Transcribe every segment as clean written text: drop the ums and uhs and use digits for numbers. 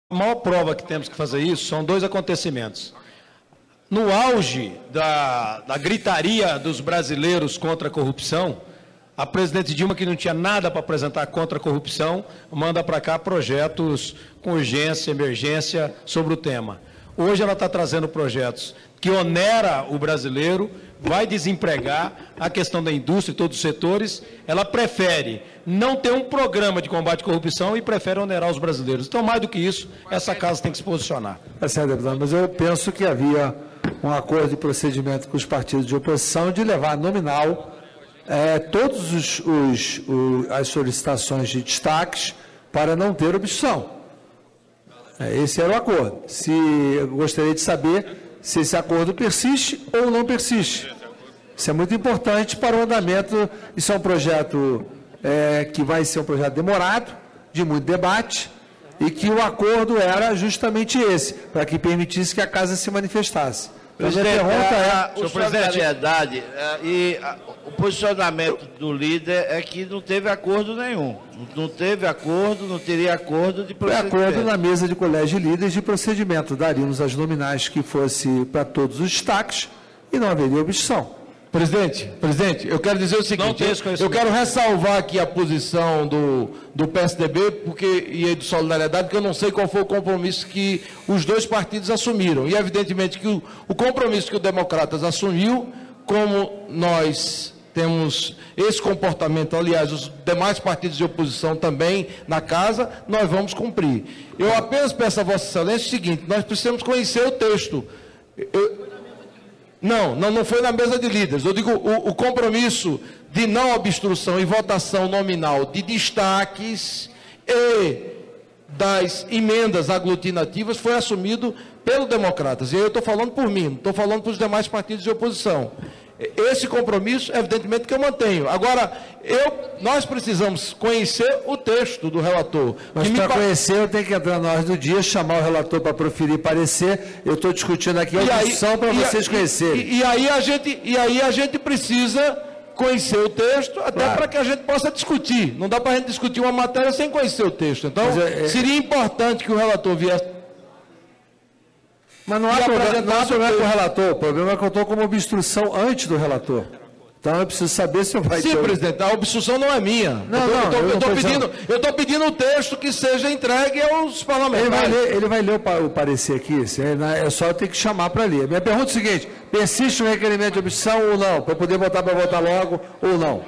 A maior prova que temos que fazer isso são dois acontecimentos. No auge da gritaria dos brasileiros contra a corrupção, a presidente Dilma, que não tinha nada para apresentar contra a corrupção, manda para cá projetos com urgência, emergência sobre o tema. Hoje ela está trazendo projetos que onera o brasileiro, vai desempregar a questão da indústria e todos os setores. Ela prefere não ter um programa de combate à corrupção e prefere onerar os brasileiros. Então, mais do que isso, essa casa tem que se posicionar. É certo, deputado, mas eu penso que havia um acordo de procedimento com os partidos de oposição de levar nominal todas as solicitações de destaques para não ter obstrução. Esse era o acordo. Eu gostaria de saber se esse acordo persiste ou não persiste. Isso é muito importante para o andamento. Isso é um projeto que vai ser um projeto demorado, de muito debate, e que o acordo era justamente esse, para que permitisse que a casa se manifestasse. Presidente, o solidariedade e o posicionamento do líder é que não teve acordo nenhum. Não teve acordo, não teria acordo de procedimento. Foi acordo na mesa de colégio de líderes de procedimento. Daríamos as nominais que fosse para todos os destaques e não haveria obstrução. Presidente, eu quero dizer o seguinte, eu quero ressalvar aqui a posição do PSDB e do Solidariedade, porque eu não sei qual foi o compromisso que os dois partidos assumiram. E, evidentemente, que o compromisso que o Democratas assumiu, como nós temos esse comportamento, aliás, os demais partidos de oposição também na casa, nós vamos cumprir. Eu apenas peço a Vossa Excelência o seguinte, nós precisamos conhecer o texto. Não foi na mesa de líderes. Eu digo, o compromisso de não obstrução e votação nominal de destaques e das emendas aglutinativas foi assumido pelo Democratas. E aí eu estou falando por mim, não estou falando para os demais partidos de oposição. Esse compromisso, evidentemente, que eu mantenho. Agora, nós precisamos conhecer o texto do relator. Mas para conhecer, eu tenho que entrar na ordem do dia, chamar o relator para proferir parecer. Eu estou discutindo aqui a opção para vocês conhecerem. E aí a gente precisa conhecer o texto, até para que a gente possa discutir. Não dá para a gente discutir uma matéria sem conhecer o texto. Então, seria importante que o relator viesse. Mas não há problema com o relator, o problema é que eu estou como obstrução antes do relator. Então eu preciso saber se eu vai ter... Sim, presidente, a obstrução não é minha. Eu estou pedindo o texto que seja entregue aos parlamentares. Ele vai ler o parecer aqui, é só ter que chamar para ler. Minha pergunta é a seguinte, persiste o requerimento de obstrução ou não? Para poder votar para votar logo ou não?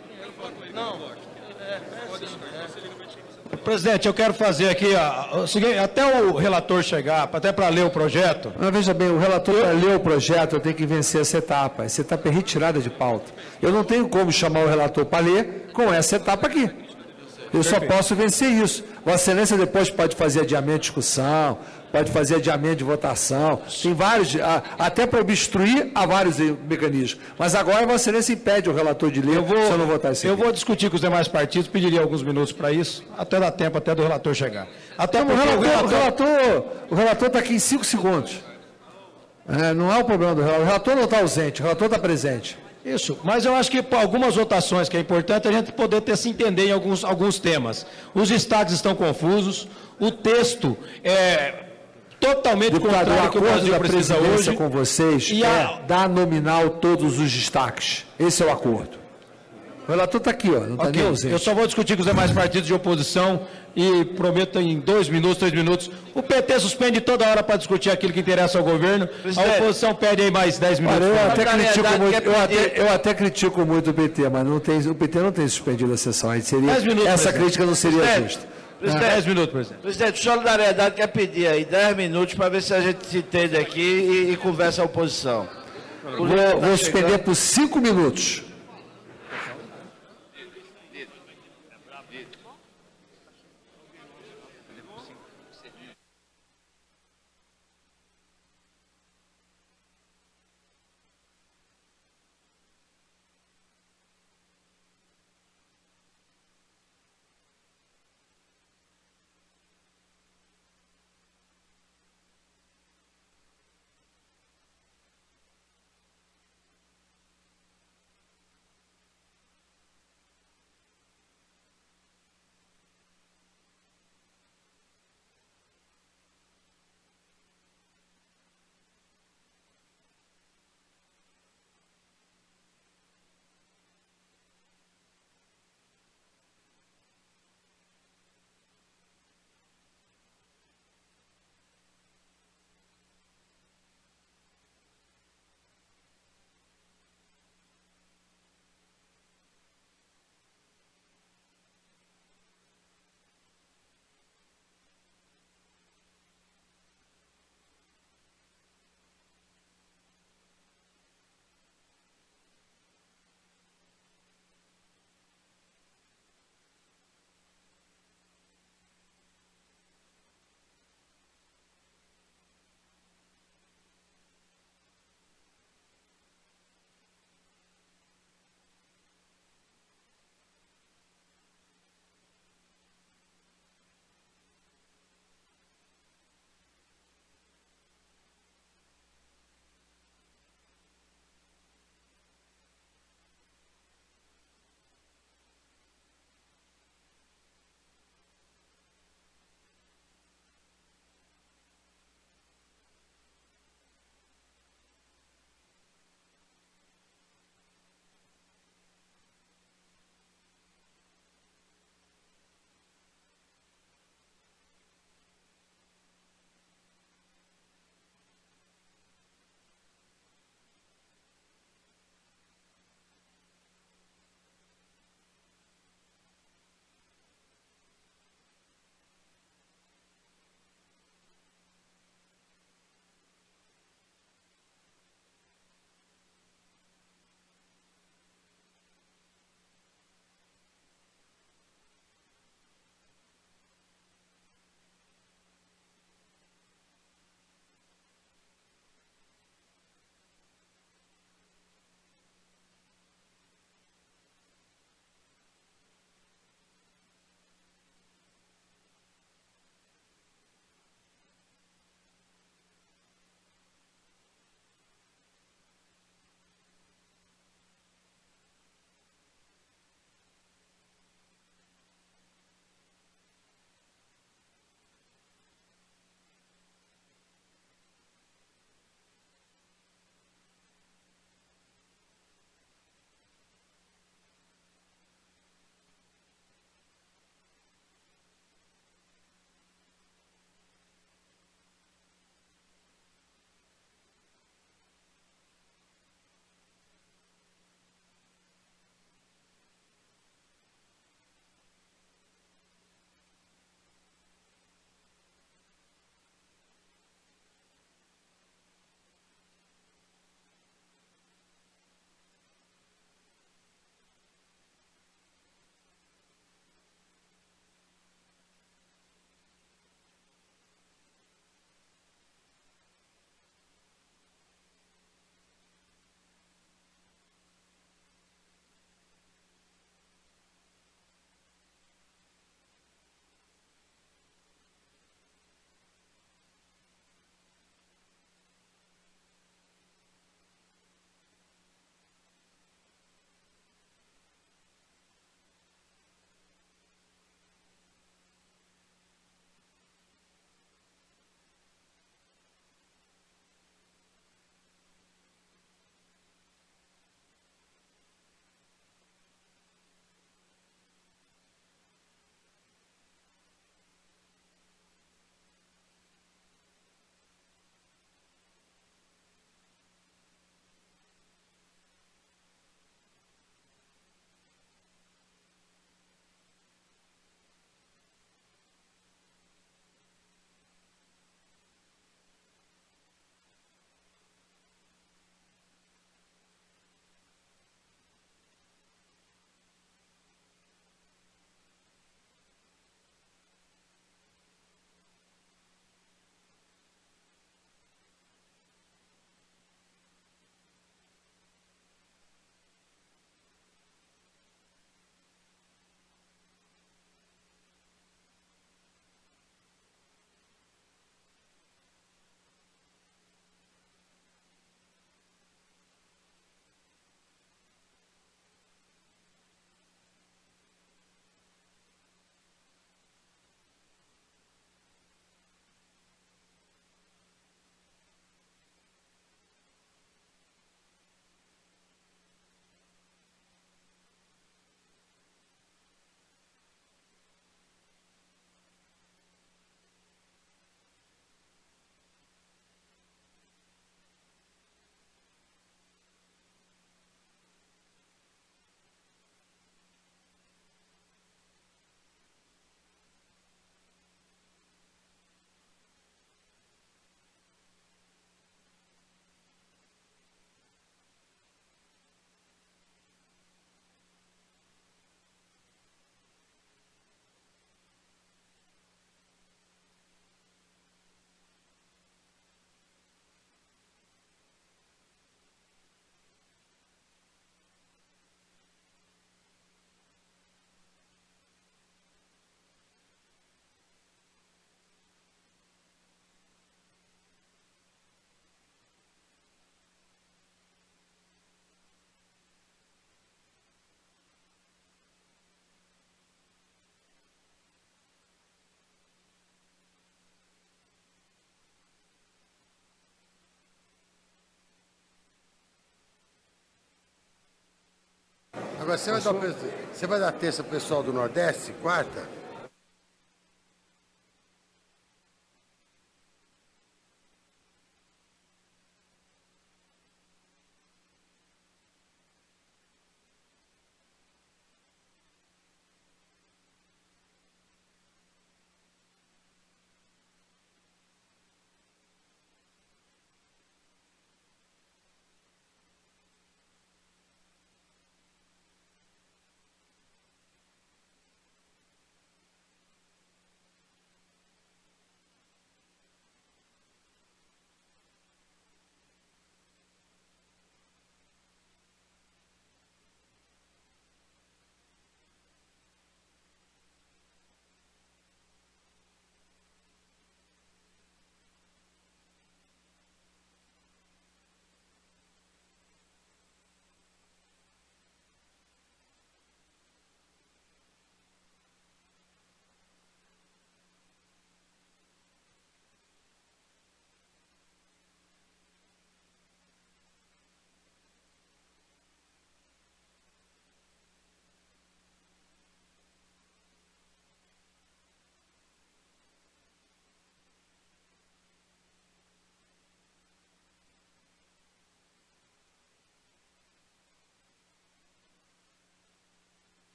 Presidente, eu quero fazer aqui o seguinte, até o relator chegar, até para ler o projeto. Mas veja bem, o relator para ler o projeto, eu tenho que vencer essa etapa. Essa etapa é retirada de pauta. Eu não tenho como chamar o relator para ler com essa etapa aqui. Eu só posso vencer isso. Vossa Excelência depois pode fazer adiamento de discussão, pode fazer adiamento de votação, tem vários, até para obstruir, há vários mecanismos. Mas agora Vossa Excelência impede o relator de ler se eu não votar isso aqui. Eu vou discutir com os demais partidos, pediria alguns minutos para isso, até dar tempo até do relator chegar. Até então, o relator está aqui em 5 segundos. Não é o problema do relator. O relator não está ausente, o relator está presente. Isso, mas eu acho que para algumas votações que é importante a gente poder se entender em alguns temas. Os destaques estão confusos, o texto é totalmente contrário ao que o Brasil precisa hoje. Com vocês dar nominal todos os destaques. Esse é o acordo. O relator está aqui, não está nem ausente. Eu só vou discutir com os demais partidos de oposição e prometo em 2 minutos, 3 minutos. O PT suspende toda hora para discutir aquilo que interessa ao governo. A oposição pede aí mais 10 minutos. Eu até critico muito o PT, mas o PT não tem suspendido a sessão. Essa crítica não seria justa. 10 minutos, presidente. Presidente, Solidariedade quer pedir aí 10 minutos para ver se a gente se entende aqui e conversa a oposição. Vou suspender por 5 minutos. Agora, você vai dar terça pro pessoal do Nordeste, quarta?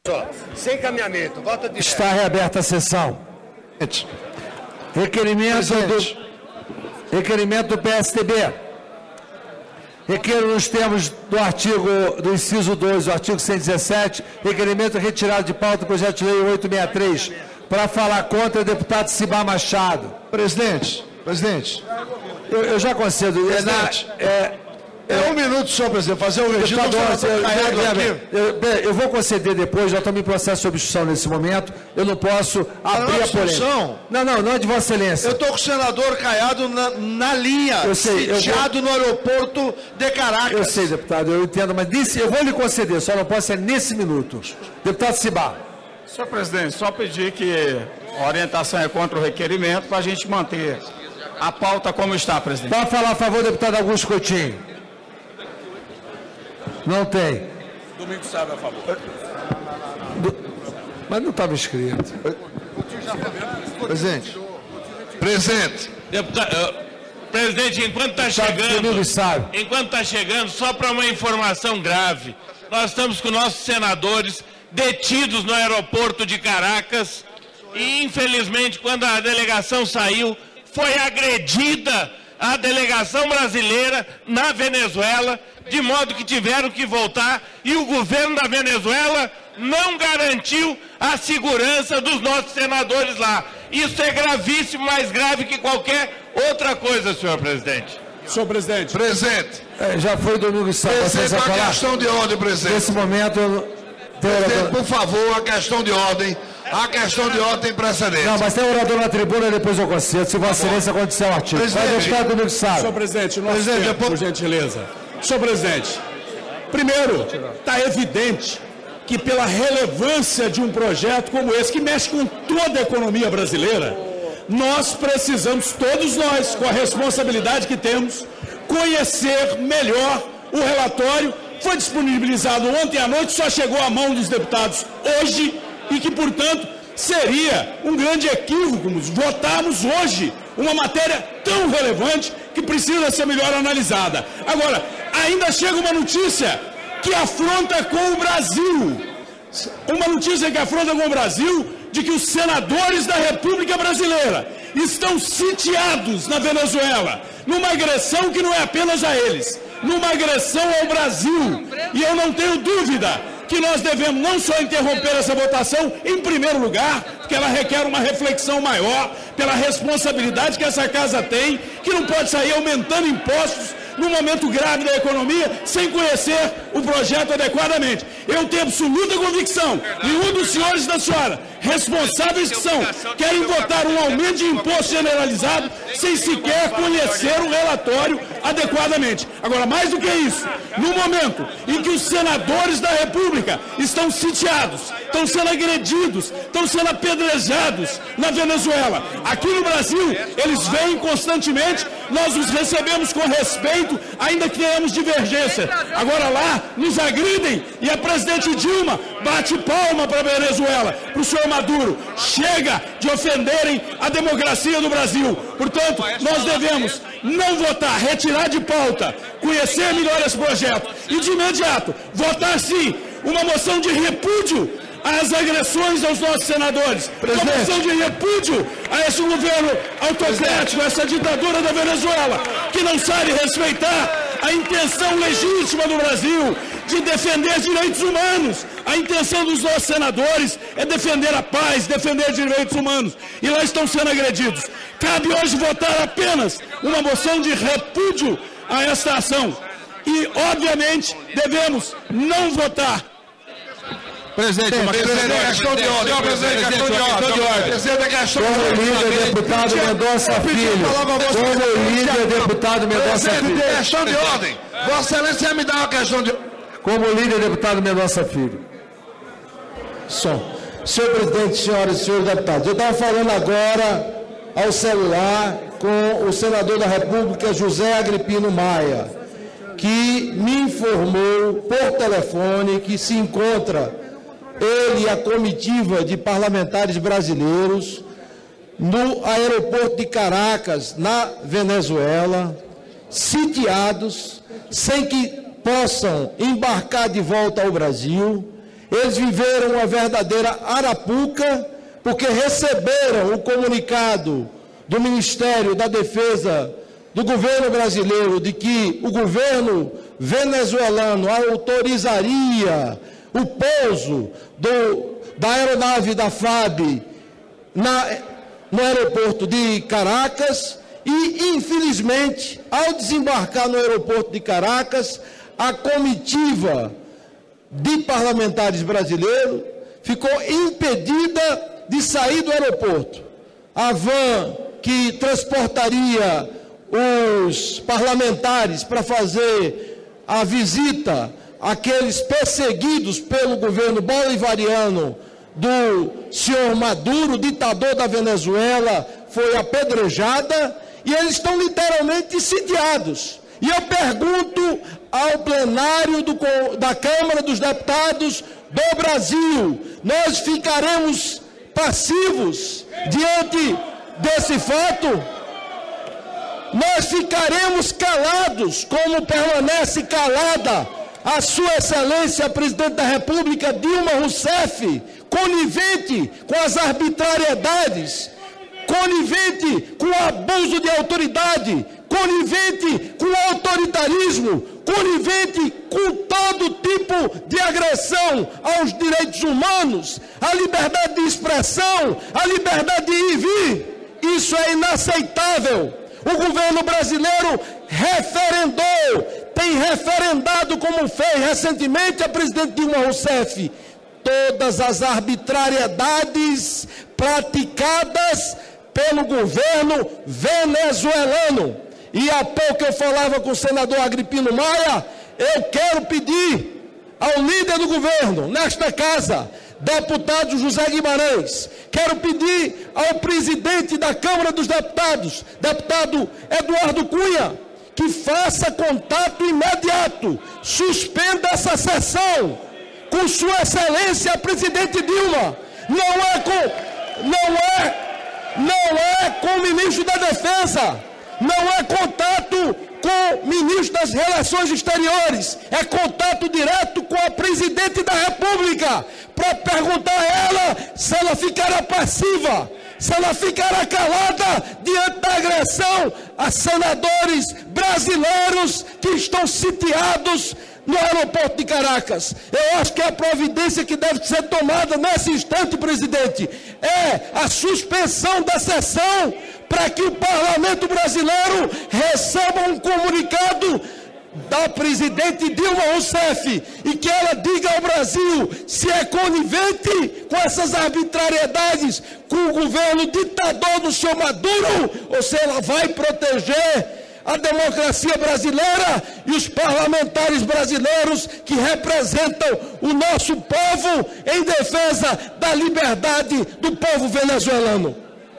Sem encaminhamento, vota direto. Está reaberta a sessão. Requerimento do PSDB. Requeiro nos termos do inciso 2, do artigo 117, requerimento retirado de pauta do projeto de lei 863, para falar contra o deputado Cibá Machado. Presidente. Eu já concedo. Presidente. Um minuto só, presidente, fazer um registro. Eu vou conceder depois, já estamos em processo de obstrução nesse momento, eu não posso abrir a polêmica. Não é de Vossa Excelência. Eu estou com o senador Caiado na linha, sitiado no aeroporto de Caracas. Eu sei, deputado, eu entendo, mas eu vou lhe conceder, só não posso ser nesse minuto. Deputado Cibá. Senhor presidente, só pedir que a orientação é contra o requerimento para a gente manter a pauta como está, presidente. Pode falar a favor, deputado Augusto Coutinho. Não tem. Domingos Sávio a favor. Mas não estava escrito. Presidente. Presidente, enquanto está chegando, só para uma informação grave, nós estamos com nossos senadores detidos no aeroporto de Caracas e, infelizmente, quando a delegação saiu, foi agredida a delegação brasileira na Venezuela, de modo que tiveram que voltar, e o governo da Venezuela não garantiu a segurança dos nossos senadores lá. Isso é gravíssimo, mais grave que qualquer outra coisa, senhor presidente. Senhor presidente. Já foi Domingos Sávio. Presidente, a questão de ordem, presidente. Nesse momento... Presidente, por favor, a questão de ordem. A questão de ordem tem precedente. Não, mas tem orador na tribuna e depois eu concedo, se Vossa Excelência acontecer o artigo. Vai deixar Domingos Sávio. Senhor presidente, por gentileza. Senhor presidente, primeiro, está evidente que pela relevância de um projeto como esse, que mexe com toda a economia brasileira, nós precisamos, todos nós, com a responsabilidade que temos, conhecer melhor o relatório. Foi disponibilizado ontem à noite, só chegou à mão dos deputados hoje, e que, portanto, seria um grande equívoco votarmos hoje uma matéria tão relevante que precisa ser melhor analisada. Agora, ainda chega uma notícia que afronta com o Brasil. Uma notícia que afronta com o Brasil de que os senadores da República Brasileira estão sitiados na Venezuela, numa agressão que não é apenas a eles, numa agressão ao Brasil. E eu não tenho dúvida que nós devemos não só interromper essa votação, em primeiro lugar, porque ela requer uma reflexão maior pela responsabilidade que essa casa tem, que não pode sair aumentando impostos num momento grave da economia, sem conhecer o projeto adequadamente. Eu tenho absoluta convicção, nenhum dos senhores da senhora, responsáveis que são, querem votar um aumento de imposto generalizado, sem sequer conhecer o relatório adequadamente. Agora, mais do que isso, no momento em que os senadores da República estão sitiados, estão sendo agredidos, estão sendo apedrejados na Venezuela, aqui no Brasil, eles vêm constantemente, nós os recebemos com respeito, ainda que tenhamos divergência. Agora lá, nos agridem, e a presidente Dilma bate palma para a Venezuela, para o senhor Maduro. Chega de ofenderem a democracia do Brasil. Portanto, nós devemos não votar, retirar de pauta, conhecer melhor esse projeto e, de imediato, votar sim uma moção de repúdio às agressões aos nossos senadores, uma moção de repúdio a esse governo autocrático, essa ditadura da Venezuela, que não sabe respeitar a intenção legítima do Brasil de defender direitos humanos. A intenção dos nossos senadores é defender a paz, defender direitos humanos, e lá estão sendo agredidos. Cabe hoje votar apenas uma moção de repúdio a esta ação. E, obviamente, devemos não votar. Presidente, questão de ordem. Presidente, questão de ordem. Como líder, deputado Mendonça Filho. Como líder, deputado Mendonça Filho. Questão de ordem. Vossa Excelência me dá uma questão de ordem. Como líder, deputado Mendonça Filho. Senhor presidente, senhoras e senhores deputados, eu estava falando agora ao celular com o senador da República, José Agripino Maia, que me informou por telefone que se encontra ele e a comitiva de parlamentares brasileiros no aeroporto de Caracas, na Venezuela, sitiados, sem que possam embarcar de volta ao Brasil. Eles viveram uma verdadeira arapuca, porque receberam o comunicado do Ministério da Defesa do governo brasileiro de que o governo venezuelano autorizaria o pouso da aeronave da FAB no aeroporto de Caracas e, infelizmente, ao desembarcar no aeroporto de Caracas, a comitiva de parlamentares brasileiros ficou impedida de sair do aeroporto. A van que transportaria os parlamentares para fazer a visita àqueles perseguidos pelo governo bolivariano do senhor Maduro, ditador da Venezuela, foi apedrejada e eles estão literalmente sitiados. E eu pergunto ao plenário da Câmara dos Deputados do Brasil, nós ficaremos passivos diante desse fato? Nós ficaremos calados, como permanece calada a Sua Excelência, Presidente da República, Dilma Rousseff, conivente com as arbitrariedades, conivente com o abuso de autoridade, conivente com o autoritarismo, conivente com todo tipo de agressão aos direitos humanos, à liberdade de expressão, à liberdade de ir e vir. Isso é inaceitável. O governo brasileiro tem referendado, como fez recentemente a presidente Dilma Rousseff, todas as arbitrariedades praticadas pelo governo venezuelano. E há pouco eu falava com o senador Agripino Maia, eu quero pedir ao líder do governo, nesta casa, deputado José Guimarães, quero pedir ao presidente da Câmara dos Deputados, deputado Eduardo Cunha, que faça contato imediato, suspenda essa sessão com Sua Excelência, a presidente Dilma. Não é com o ministro da Defesa, não é contato com o ministro das Relações Exteriores, é contato direto com a presidente da República, para perguntar a ela se ela ficará passiva, se ela ficará calada diante da agressão a senadores brasileiros que estão sitiados no aeroporto de Caracas. Eu acho que a providência que deve ser tomada nesse instante, presidente, é a suspensão da sessão para que o parlamento brasileiro receba um comunicado da presidente Dilma Rousseff e que ela diga ao Brasil se é conivente com essas arbitrariedades com o governo ditador do senhor Maduro ou se ela vai proteger a democracia brasileira e os parlamentares brasileiros que representam o nosso povo em defesa da liberdade do povo venezuelano.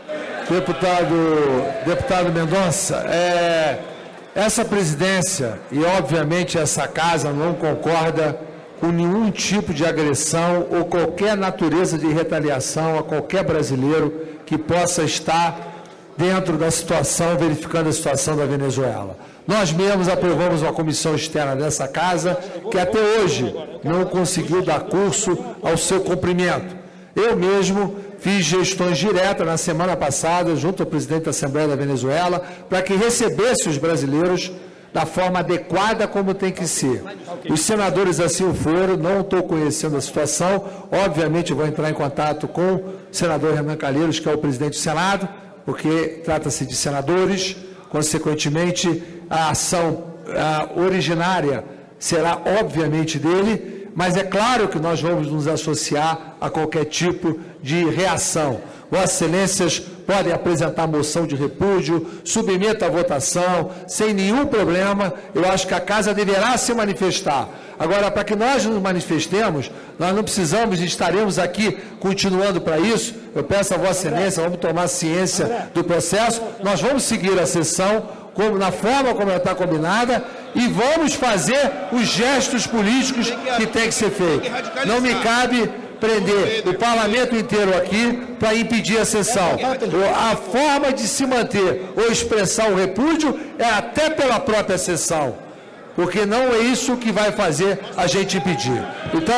Deputado Mendonça, essa presidência e obviamente essa casa não concorda com nenhum tipo de agressão ou qualquer natureza de retaliação a qualquer brasileiro que possa estar dentro da situação, verificando a situação da Venezuela. Nós mesmos aprovamos uma comissão externa dessa casa que até hoje não conseguiu dar curso ao seu cumprimento. Eu mesmo fiz gestões diretas na semana passada, junto ao presidente da Assembleia da Venezuela, para que recebesse os brasileiros da forma adequada como tem que ser. Os senadores assim o foram, não estou conhecendo a situação, obviamente vou entrar em contato com o senador Renan Calheiros, que é o presidente do Senado, porque trata-se de senadores, consequentemente a ação originária será obviamente dele, mas é claro que nós vamos nos associar a qualquer tipo de reação. Vossas Excelências podem apresentar moção de repúdio, submeta à votação, sem nenhum problema. Eu acho que a Casa deverá se manifestar. Agora, para que nós nos manifestemos, nós não precisamos e estaremos aqui continuando para isso. Eu peço a Vossa Excelência, vamos tomar ciência do processo, nós vamos seguir a sessão na forma como ela está combinada e vamos fazer os gestos políticos que tem que ser feito. Não me cabe prender o parlamento inteiro aqui para impedir a sessão. A forma de se manter ou expressar o repúdio é até pela própria sessão, porque não é isso que vai fazer a gente impedir. Então,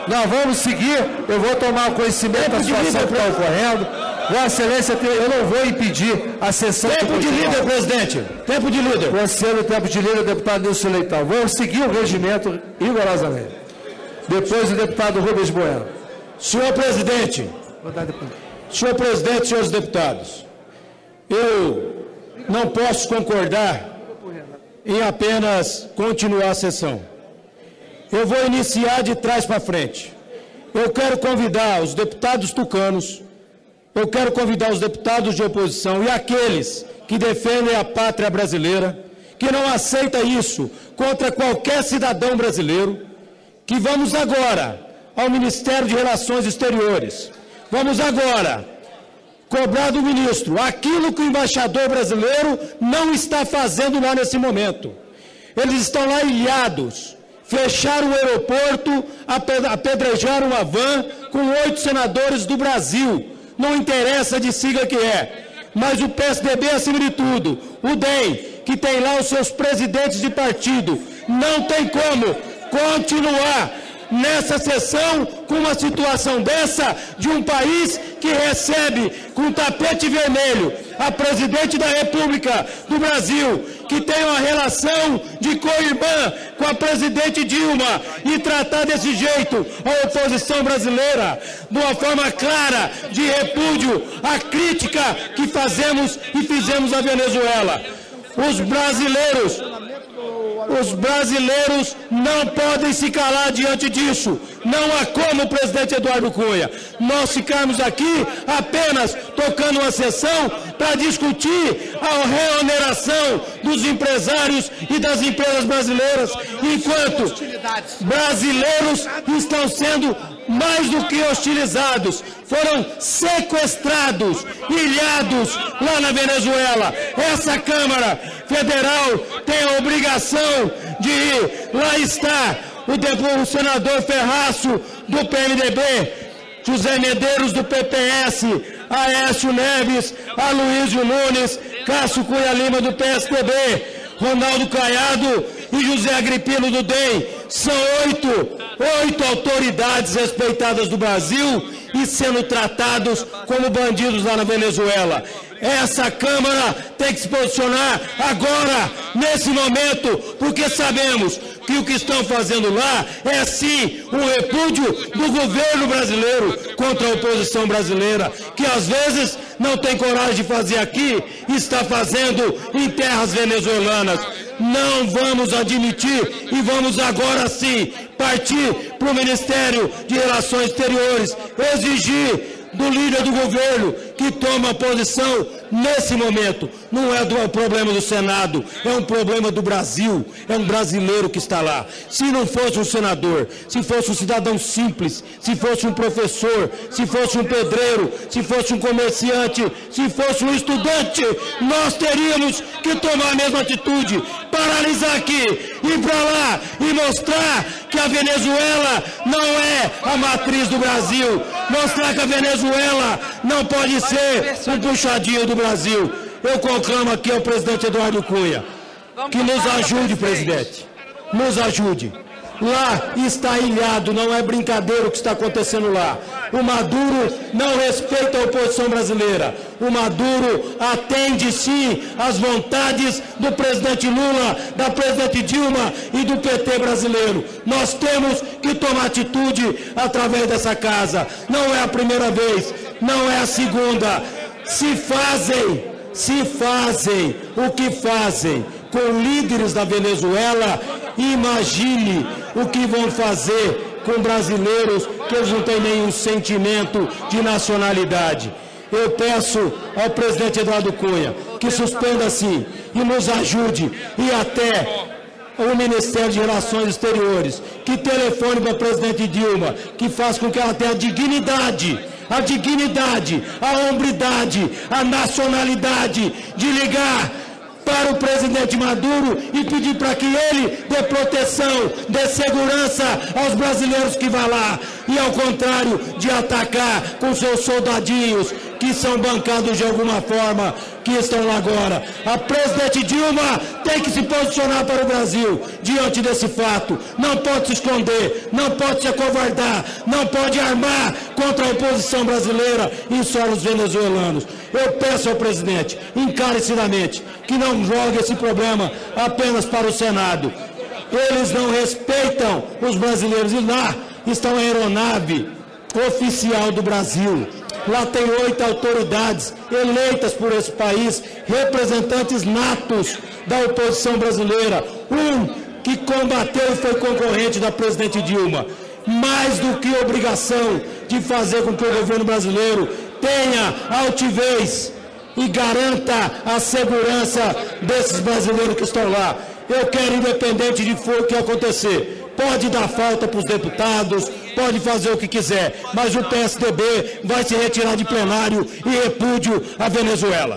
Não, vamos seguir. Eu vou tomar conhecimento da situação que está ocorrendo. Vossa Excelência, eu não vou impedir a sessão. Tempo de líder, presidente. Tempo de líder. Conselho, tempo de líder, deputado Nilson Leitão. Vamos seguir o regimento rigorosamente. Depois o deputado Rubens Bueno. Senhor presidente, senhores deputados, eu não posso concordar em apenas continuar a sessão. Eu vou iniciar de trás para frente. Eu quero convidar os deputados tucanos, eu quero convidar os deputados de oposição e aqueles que defendem a pátria brasileira, que não aceita isso contra qualquer cidadão brasileiro, que vamos agora ao Ministério de Relações Exteriores. Vamos agora cobrar do ministro aquilo que o embaixador brasileiro não está fazendo lá nesse momento. Eles estão lá ilhados, fecharam o aeroporto, apedrejaram a van com 8 senadores do Brasil. Não interessa de sigla que é, mas o PSDB, acima de tudo, o DEM, que tem lá os seus presidentes de partido, não tem como continuar nessa sessão com uma situação dessa de um país que recebe com tapete vermelho a presidente da República do Brasil, que tem uma relação de co-irmã com a presidente Dilma, e tratar desse jeito a oposição brasileira de uma forma clara de repúdio à crítica que fazemos e fizemos à Venezuela. Os brasileiros não podem se calar diante disso. Não há como, presidente Eduardo Cunha, nós ficarmos aqui apenas tocando uma sessão para discutir a reoneração dos empresários e das empresas brasileiras, enquanto brasileiros estão sendo mais do que hostilizados, foram sequestrados, ilhados lá na Venezuela. Essa Câmara Federal tem a obrigação de ir. Lá está o senador Ferraço, do PMDB, José Medeiros, do PPS, Aécio Neves, Aloysio Nunes, Cássio Cunha Lima, do PSDB, Ronaldo Caiado e José Agripino, do DEM. São oito autoridades respeitadas do Brasil e sendo tratados como bandidos lá na Venezuela. Essa Câmara tem que se posicionar agora, nesse momento, porque sabemos que o que estão fazendo lá é sim um repúdio do governo brasileiro contra a oposição brasileira, que às vezes não tem coragem de fazer aqui e está fazendo em terras venezuelanas. Não vamos admitir e vamos agora sim partir para o Ministério de Relações Exteriores, exigir do líder do governo que toma posição nesse momento. Não é o problema do Senado, é um problema do Brasil, é um brasileiro que está lá. Se não fosse um senador, se fosse um cidadão simples, se fosse um professor, se fosse um pedreiro, se fosse um comerciante, se fosse um estudante, nós teríamos que tomar a mesma atitude, paralisar aqui, ir para lá e mostrar que a Venezuela não é a matriz do Brasil, mostrar que a Venezuela não pode ser um puxadinho do Brasil. Eu conclamo aqui ao presidente Eduardo Cunha que nos ajude, presidente, nos ajude. Lá está ilhado, não é brincadeira o que está acontecendo lá. O Maduro não respeita a oposição brasileira. O Maduro atende sim às vontades do presidente Lula, da presidente Dilma e do PT brasileiro. Nós temos que tomar atitude através dessa casa. Não é a primeira vez, não é a segunda. Se fazem o que fazem com líderes da Venezuela, imagine o que vão fazer com brasileiros que eles não têm nenhum sentimento de nacionalidade. Eu peço ao presidente Eduardo Cunha que suspenda-se e nos ajude, e até o Ministério de Relações Exteriores, que telefone para a presidente Dilma, que faça com que ela tenha a dignidade, a hombridade, a nacionalidade de ligar para o presidente Maduro e pedir para que ele dê proteção, dê segurança aos brasileiros que vão lá, e ao contrário de atacar com seus soldadinhos, que são bancados de alguma forma, que estão lá agora. A presidente Dilma tem que se posicionar para o Brasil diante desse fato. Não pode se esconder, não pode se acovardar, não pode armar contra a oposição brasileira em solos venezuelanos. Eu peço ao presidente, encarecidamente, que não jogue esse problema apenas para o Senado. Eles não respeitam os brasileiros. E lá está uma aeronave oficial do Brasil. Lá tem 8 autoridades eleitas por esse país, representantes natos da oposição brasileira. Um que combateu e foi concorrente da presidente Dilma. Mais do que obrigação de fazer com que o governo brasileiro tenha altivez e garanta a segurança desses brasileiros que estão lá. Eu quero, independente de o que acontecer, pode dar falta para os deputados, pode fazer o que quiser, mas o PSDB vai se retirar de plenário e repúdio a Venezuela.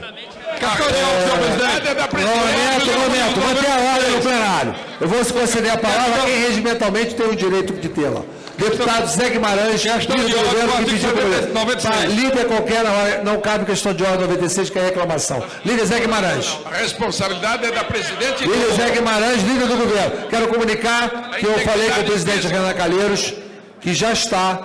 Momento, manter a ordem no plenário. Eu vou se conceder a palavra a quem regimentalmente tem o direito de tê-la. Deputado Zé Guimarães, líder do governo, que pediu líder qualquer, não cabe questão de ordem 96, que é reclamação. Líder Zé Guimarães. A responsabilidade é da presidente. Líder Zé Guimarães, líder do governo. Quero comunicar que eu falei com o presidente Renan Calheiros, que já está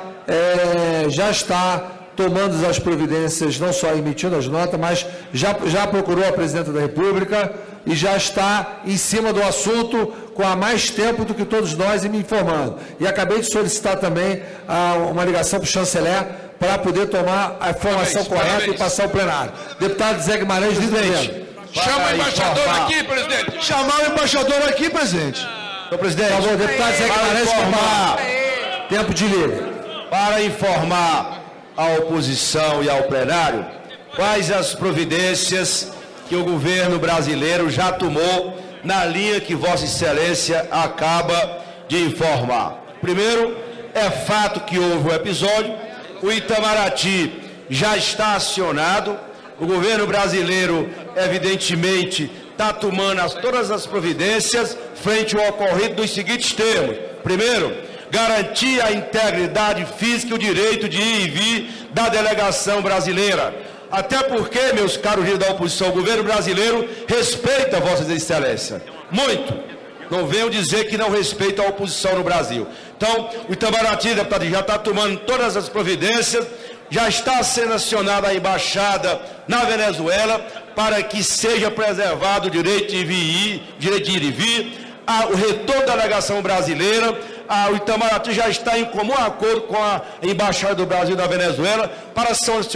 tomando as providências, não só emitindo as notas, mas já procurou a presidenta da República e já está em cima do assunto com há mais tempo do que todos nós e me informando. E acabei de solicitar também uma ligação para o chanceler para poder tomar a informação correta e passar ao plenário. Deputado Zé Guimarães, líder. Chama o embaixador aqui, presidente. Chamar o embaixador aqui, presidente. Senhor presidente. Por favor, deputado Zé Guimarães, informar. Tempo de líder. Para informar à oposição e ao plenário quais as providências que o governo brasileiro já tomou na linha que Vossa Excelência acaba de informar. Primeiro, é fato que houve um episódio, o Itamaraty já está acionado, o governo brasileiro, evidentemente, está tomando todas as providências frente ao ocorrido dos seguintes termos. Primeiro, garantir a integridade física e o direito de ir e vir da delegação brasileira. Até porque, meus caros líderes da oposição, o governo brasileiro respeita Vossa Excelência. Muito. Não venham dizer que não respeita a oposição no Brasil. Então, o Itamaraty, deputado, já está tomando todas as providências, já está sendo acionada a embaixada na Venezuela para que seja preservado o direito de ir e vir, o retorno da delegação brasileira. O Itamaraty já está em comum acordo com a Embaixada do Brasil na Venezuela para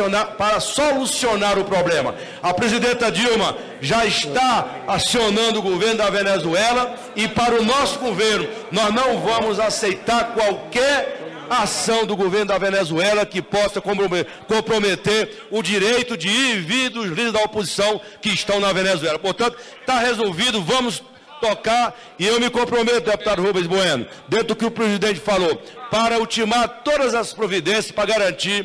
solucionar o problema. A presidenta Dilma já está acionando o governo da Venezuela e para o nosso governo, nós não vamos aceitar qualquer ação do governo da Venezuela que possa comprometer o direito de ir e vir dos líderes da oposição que estão na Venezuela. Portanto, está resolvido, vamos tocar, e eu me comprometo, deputado Rubens Bueno, dentro do que o presidente falou, para ultimar todas as providências para garantir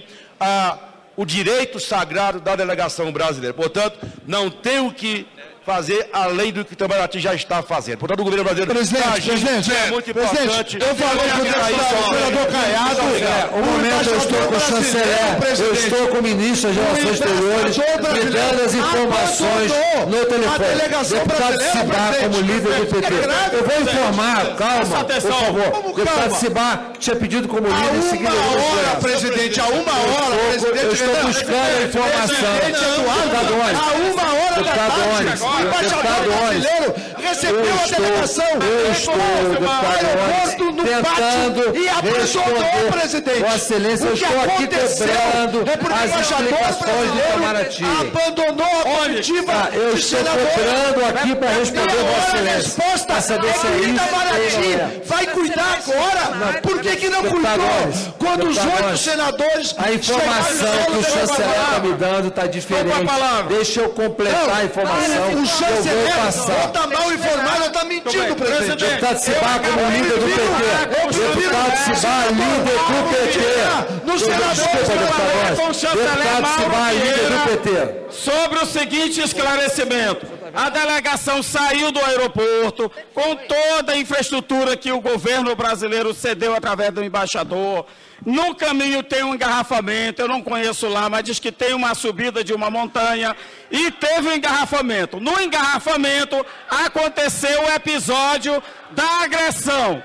o direito sagrado da delegação brasileira. Portanto, não tem o que fazer além do que o Itamaraty já está fazendo. Portanto, o governo brasileiro presidente, é muito importante. Eu falei com o vereador Caiado, um momento eu estou com o chanceler, eu estou com o ministro das Relações Exteriores, me dando as informações no telefone. Deputado Cibá, como líder do PT. Eu vou informar, calma, por favor. Deputado Cibá, que tinha pedido como líder, em seguida eu vou hora, presidente, a uma hora, presidente. Eu estou buscando a informação. Deputado Ones. A uma hora da tarde. O embaixador brasileiro recebeu a delegação, eu estou, deputado Ones, tentando e abandonou, presidente. Vossa Excelência, eu estou aqui cobrando as explicações do Itamaraty. Abandonou a comitiva. Eu estou cobrando aqui para responder Vossa Excelência. Para saber se é Itamaraty vai cuidar agora? Por que não cuidou quando os 8 senadores... A informação que o chanceler está me dando está diferente. Deixa eu completar a informação. O chanceler está mal informado, está mentindo, presidente. Deputado Cibá, como líder do PT, Deputado Cibar, líder do PT. No senador, com o chanceler Mauro Vieira sobre o seguinte esclarecimento. A delegação saiu do aeroporto com toda a infraestrutura que o governo brasileiro cedeu através do embaixador. No caminho tem um engarrafamento, eu não conheço lá, mas diz que tem uma subida de uma montanha e teve um engarrafamento. No engarrafamento aconteceu o episódio da agressão.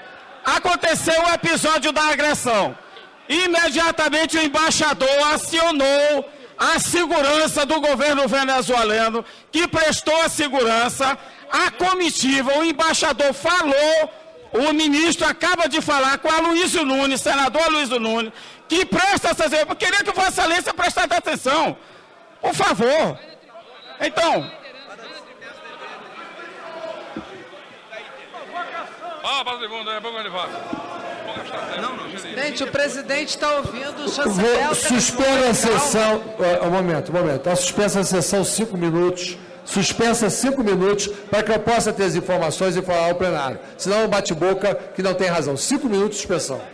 Imediatamente o embaixador acionou a segurança do governo venezuelano, que prestou a segurança à comitiva. O embaixador falou, o ministro acaba de falar com Aloysio Nunes, senador Aloysio Nunes, que presta essa... Eu queria que Vossa Excelência prestasse atenção, por favor. Então... Presidente, o presidente está ouvindo o chanceler. Suspenda a sessão. Um momento. Está suspensa a sessão 5 minutos. Suspensa 5 minutos para que eu possa ter as informações e falar ao plenário. Senão é um bate-boca que não tem razão. 5 minutos de suspensão.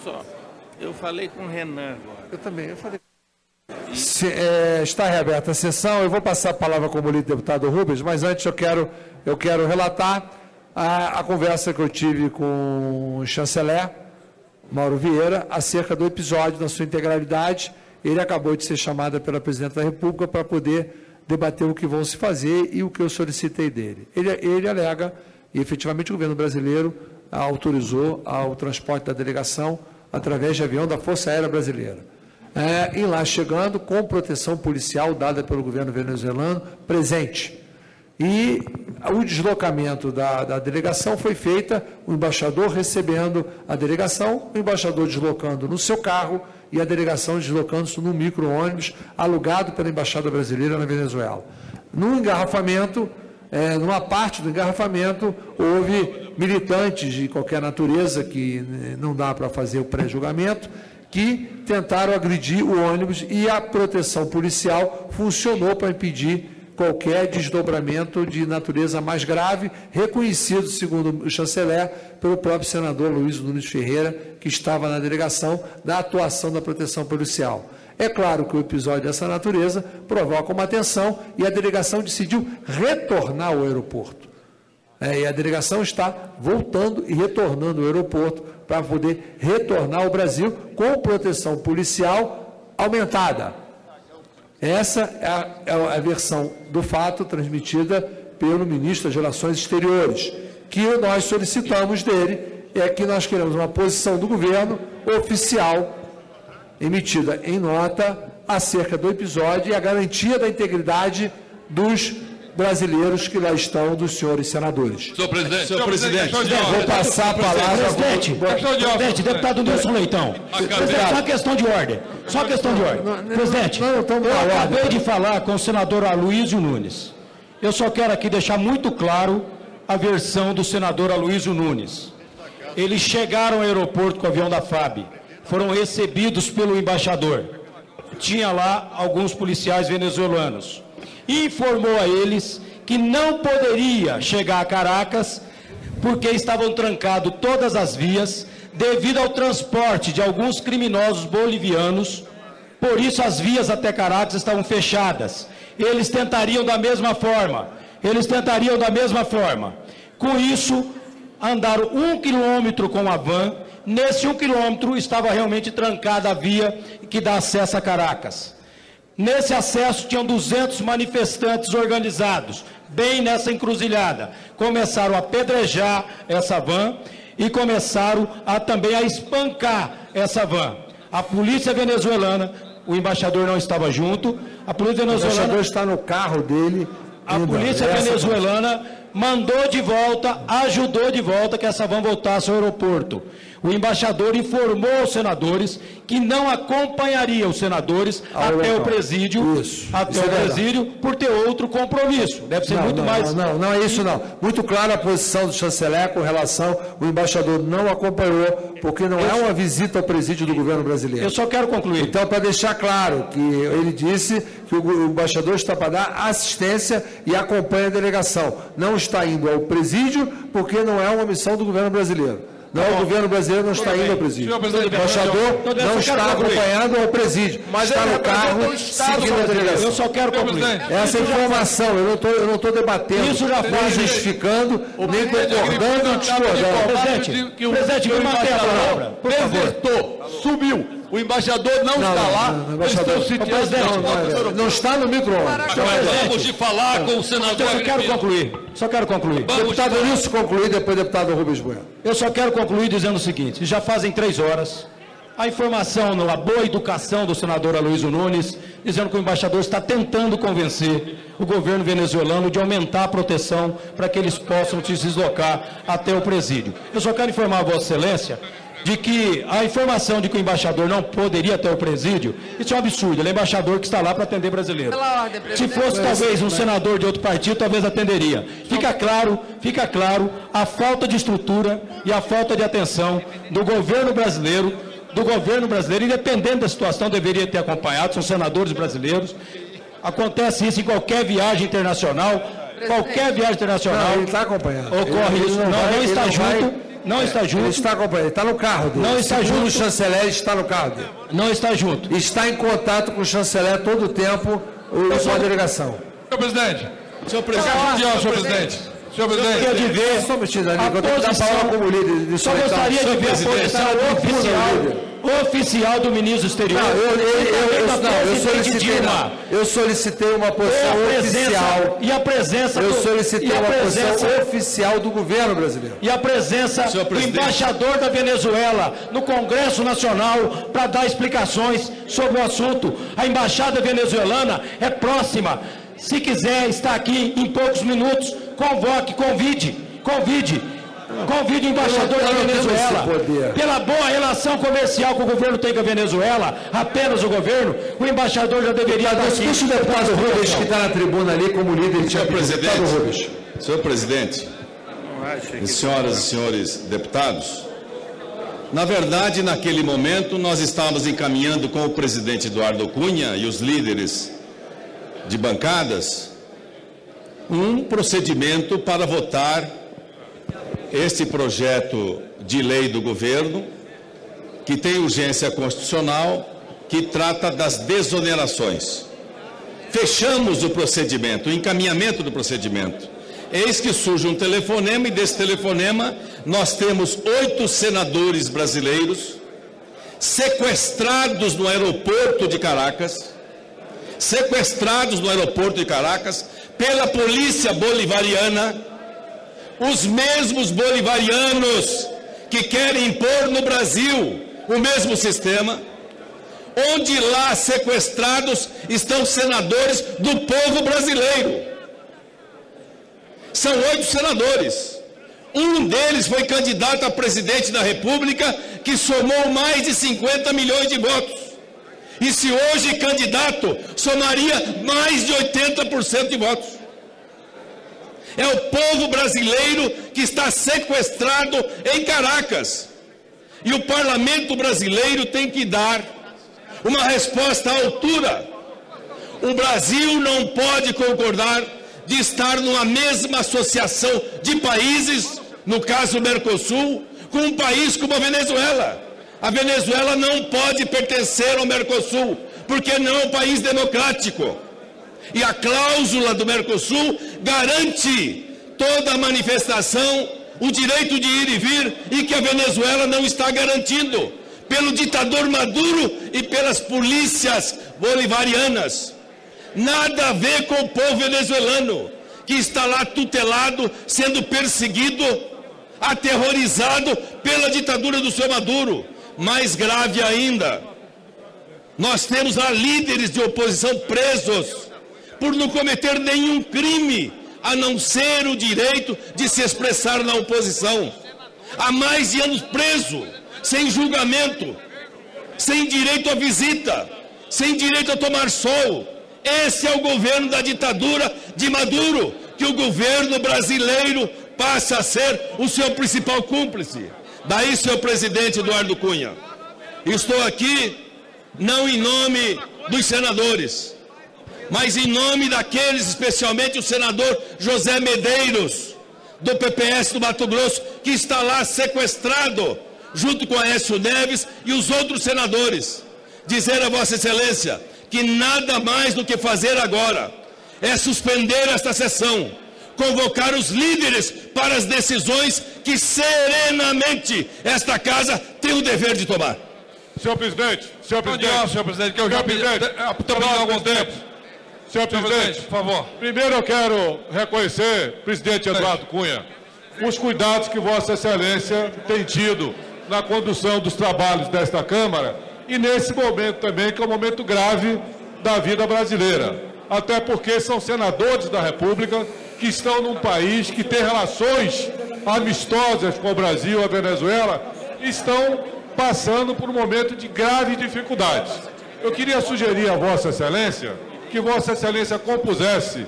só. Eu falei com o Renan agora. Eu também, eu falei. Está reaberta a sessão. Eu vou passar a palavra como líder deputado Rubens, mas antes eu quero relatar a conversa que eu tive com o chanceler Mauro Vieira acerca do episódio na sua integralidade. Ele acabou de ser chamado pela Presidente da República para poder debater o que vão se fazer e o que eu solicitei dele. Ele alega, e efetivamente o governo brasileiro autorizou o transporte da delegação através de avião da Força Aérea Brasileira. E lá chegando com proteção policial dada pelo governo venezuelano presente. E o deslocamento da delegação foi feita, o embaixador recebendo a delegação, o embaixador deslocando no seu carro e a delegação deslocando-se num micro-ônibus alugado pela Embaixada Brasileira na Venezuela. No engarrafamento, numa parte do engarrafamento, houve militantes de qualquer natureza, que não dá para fazer o pré-julgamento, que tentaram agredir o ônibus e a proteção policial funcionou para impedir qualquer desdobramento de natureza mais grave, reconhecido, segundo o chanceler, pelo próprio senador Luiz Nunes Ferreira, que estava na delegação, da atuação da proteção policial. É claro que o episódio dessa natureza provoca uma tensão e a delegação decidiu retornar ao aeroporto. E a delegação está voltando e retornando ao aeroporto para poder retornar ao Brasil com proteção policial aumentada. Essa é a versão do fato transmitida pelo ministro das Relações Exteriores, que nós solicitamos dele, é que nós queremos uma posição do governo oficial, emitida em nota, acerca do episódio e a garantia da integridade dos brasileiros que lá estão, dos senhores senadores. Senhor presidente. Senhor presidente, vou passar a palavra. Presidente, deputado Nilson Leitão. Presidente, só questão de ordem. Só questão de ordem. Presidente, eu acabei de falar com o senador Aloysio Nunes. Eu só quero aqui deixar muito claro a versão do senador Aloysio Nunes. Eles chegaram ao aeroporto com o avião da FAB, foram recebidos pelo embaixador. Tinha lá alguns policiais venezuelanos. Informou a eles que não poderia chegar a Caracas porque estavam trancadas todas as vias devido ao transporte de alguns criminosos bolivianos. Por isso as vias até Caracas estavam fechadas. Eles tentariam da mesma forma. Com isso, andaram 1 quilômetro com a van. Nesse 1 quilômetro estava realmente trancada a via que dá acesso a Caracas. Nesse acesso tinham 200 manifestantes organizados, bem nessa encruzilhada. Começaram a apedrejar essa van e começaram também a espancar essa van. A polícia venezuelana, o embaixador não estava junto, a polícia venezuelana... O embaixador está no carro dele. A polícia venezuelana mandou de volta, ajudou de volta que essa van voltasse ao aeroporto. O embaixador informou aos senadores que não acompanharia os senadores até o presídio, por ter outro compromisso. Deve ser muito mais... Não é isso não. Muito clara a posição do chanceler com relação, o embaixador não acompanhou, porque não é uma visita ao presídio do governo brasileiro. Eu só quero concluir. Então, para deixar claro que ele disse que o embaixador está para dar assistência e acompanha a delegação. Não está indo ao presídio, porque não é uma missão do governo brasileiro. Não, o governo brasileiro não está indo ao presídio. O embaixador não está acompanhando ao presídio. Mas está no carro, seguindo a delegação. Eu só quero concluir. Essa informação, eu não estou debatendo, nem justificando, nem concordando, nem discordando. Presidente, me mantenha a palavra, por favor. Subiu. O embaixador não está lá. Não está no micro-ônibus. Vamos de falar com o senador. Só quero concluir. Deputado Nilson concluir, depois deputado Rubens Bueno. Eu só quero concluir dizendo o seguinte: já fazem 3 horas. A informação, a boa educação do senador Aloysio Nunes, dizendo que o embaixador está tentando convencer o governo venezuelano de aumentar a proteção para que eles possam se deslocar até o presídio. Eu só quero informar a Vossa Excelência de que a informação de que o embaixador não poderia ter o presídio, isso é um absurdo. Ele é embaixador que está lá para atender brasileiro. Se fosse talvez um senador de outro partido, talvez atenderia. Fica claro a falta de estrutura e a falta de atenção do governo brasileiro, independente da situação, deveria ter acompanhado, são senadores brasileiros. Acontece isso em qualquer viagem internacional. Qualquer viagem internacional. Não, ele está acompanhando. Ocorre isso. Não está junto. Não está junto. Ele está acompanhando, está no carro dele. Não está junto. O chanceler está no carro dele. Não está junto. Está em contato com o chanceler todo o tempo, com a delegação. Senhor presidente. Senhor presidente. Senhor presidente. Senhor presidente. Eu gostaria de ver só um minutinho, Dani, eu tenho que dar a palavra como líder. Só gostaria de ver a posição oficial do ministro exterior. Eu solicitei uma posição oficial. E a presença Eu solicitei uma posição oficial do governo brasileiro. E a presença do embaixador da Venezuela no Congresso Nacional para dar explicações sobre o assunto. A embaixada venezuelana é próxima. Se quiser estar aqui em poucos minutos, convoque, convide o embaixador da Venezuela. Pela boa relação comercial que o governo tem com a Venezuela, apenas o governo, o embaixador já deveria estar aqui. Deixa o deputado Rubens, que está na tribuna ali como líder. Senhor presidente, senhoras e senhores deputados, na verdade, naquele momento, nós estávamos encaminhando com o presidente Eduardo Cunha e os líderes de bancadas um procedimento para votar este projeto de lei do governo, que tem urgência constitucional, que trata das desonerações. Fechamos o procedimento, o encaminhamento do procedimento. Eis que surge um telefonema, e desse telefonema nós temos 8 senadores brasileiros sequestrados no aeroporto de Caracas, pela polícia bolivariana, os mesmos bolivarianos que querem impor no Brasil o mesmo sistema, onde lá sequestrados estão senadores do povo brasileiro. São 8 senadores. Um deles foi candidato a presidente da República, que somou mais de 50 milhões de votos. E se hoje candidato, somaria mais de 80% de votos. É o povo brasileiro que está sequestrado em Caracas. E o parlamento brasileiro tem que dar uma resposta à altura. O Brasil não pode concordar de estar numa mesma associação de países, no caso Mercosul, com um país como a Venezuela. A Venezuela não pode pertencer ao Mercosul, porque não é um país democrático. E a cláusula do Mercosul garante toda a manifestação, o direito de ir e vir, e que a Venezuela não está garantindo, pelo ditador Maduro e pelas polícias bolivarianas. Nada a ver com o povo venezuelano, que está lá tutelado, sendo perseguido, aterrorizado pela ditadura do seu Maduro. Mais grave ainda, nós temos lá líderes de oposição presos por não cometer nenhum crime, a não ser o direito de se expressar na oposição. Há mais de anos preso, sem julgamento, sem direito à visita, sem direito a tomar sol. Esse é o governo da ditadura de Maduro, que o governo brasileiro passa a ser o seu principal cúmplice. Daí, senhor presidente Eduardo Cunha, estou aqui não em nome dos senadores, mas em nome daqueles, especialmente o senador José Medeiros, do PPS do Mato Grosso, que está lá sequestrado, junto com Aécio Neves e os outros senadores. Dizer a Vossa Excelência que nada mais do que fazer agora é suspender esta sessão, convocar os líderes para as decisões que serenamente esta casa tem o dever de tomar. Senhor presidente, que eu já pedi há algum tempo. Senhor presidente, por favor. Primeiro eu quero reconhecer, presidente Eduardo Cunha, os cuidados que Vossa Excelência tem tido na condução dos trabalhos desta Câmara e nesse momento também, que é um momento grave da vida brasileira. Até porque são senadores da República que estão num país que tem relações amistosas com o Brasil, a Venezuela, e estão passando por um momento de grave dificuldade. Eu queria sugerir a Vossa Excelência que Vossa Excelência compusesse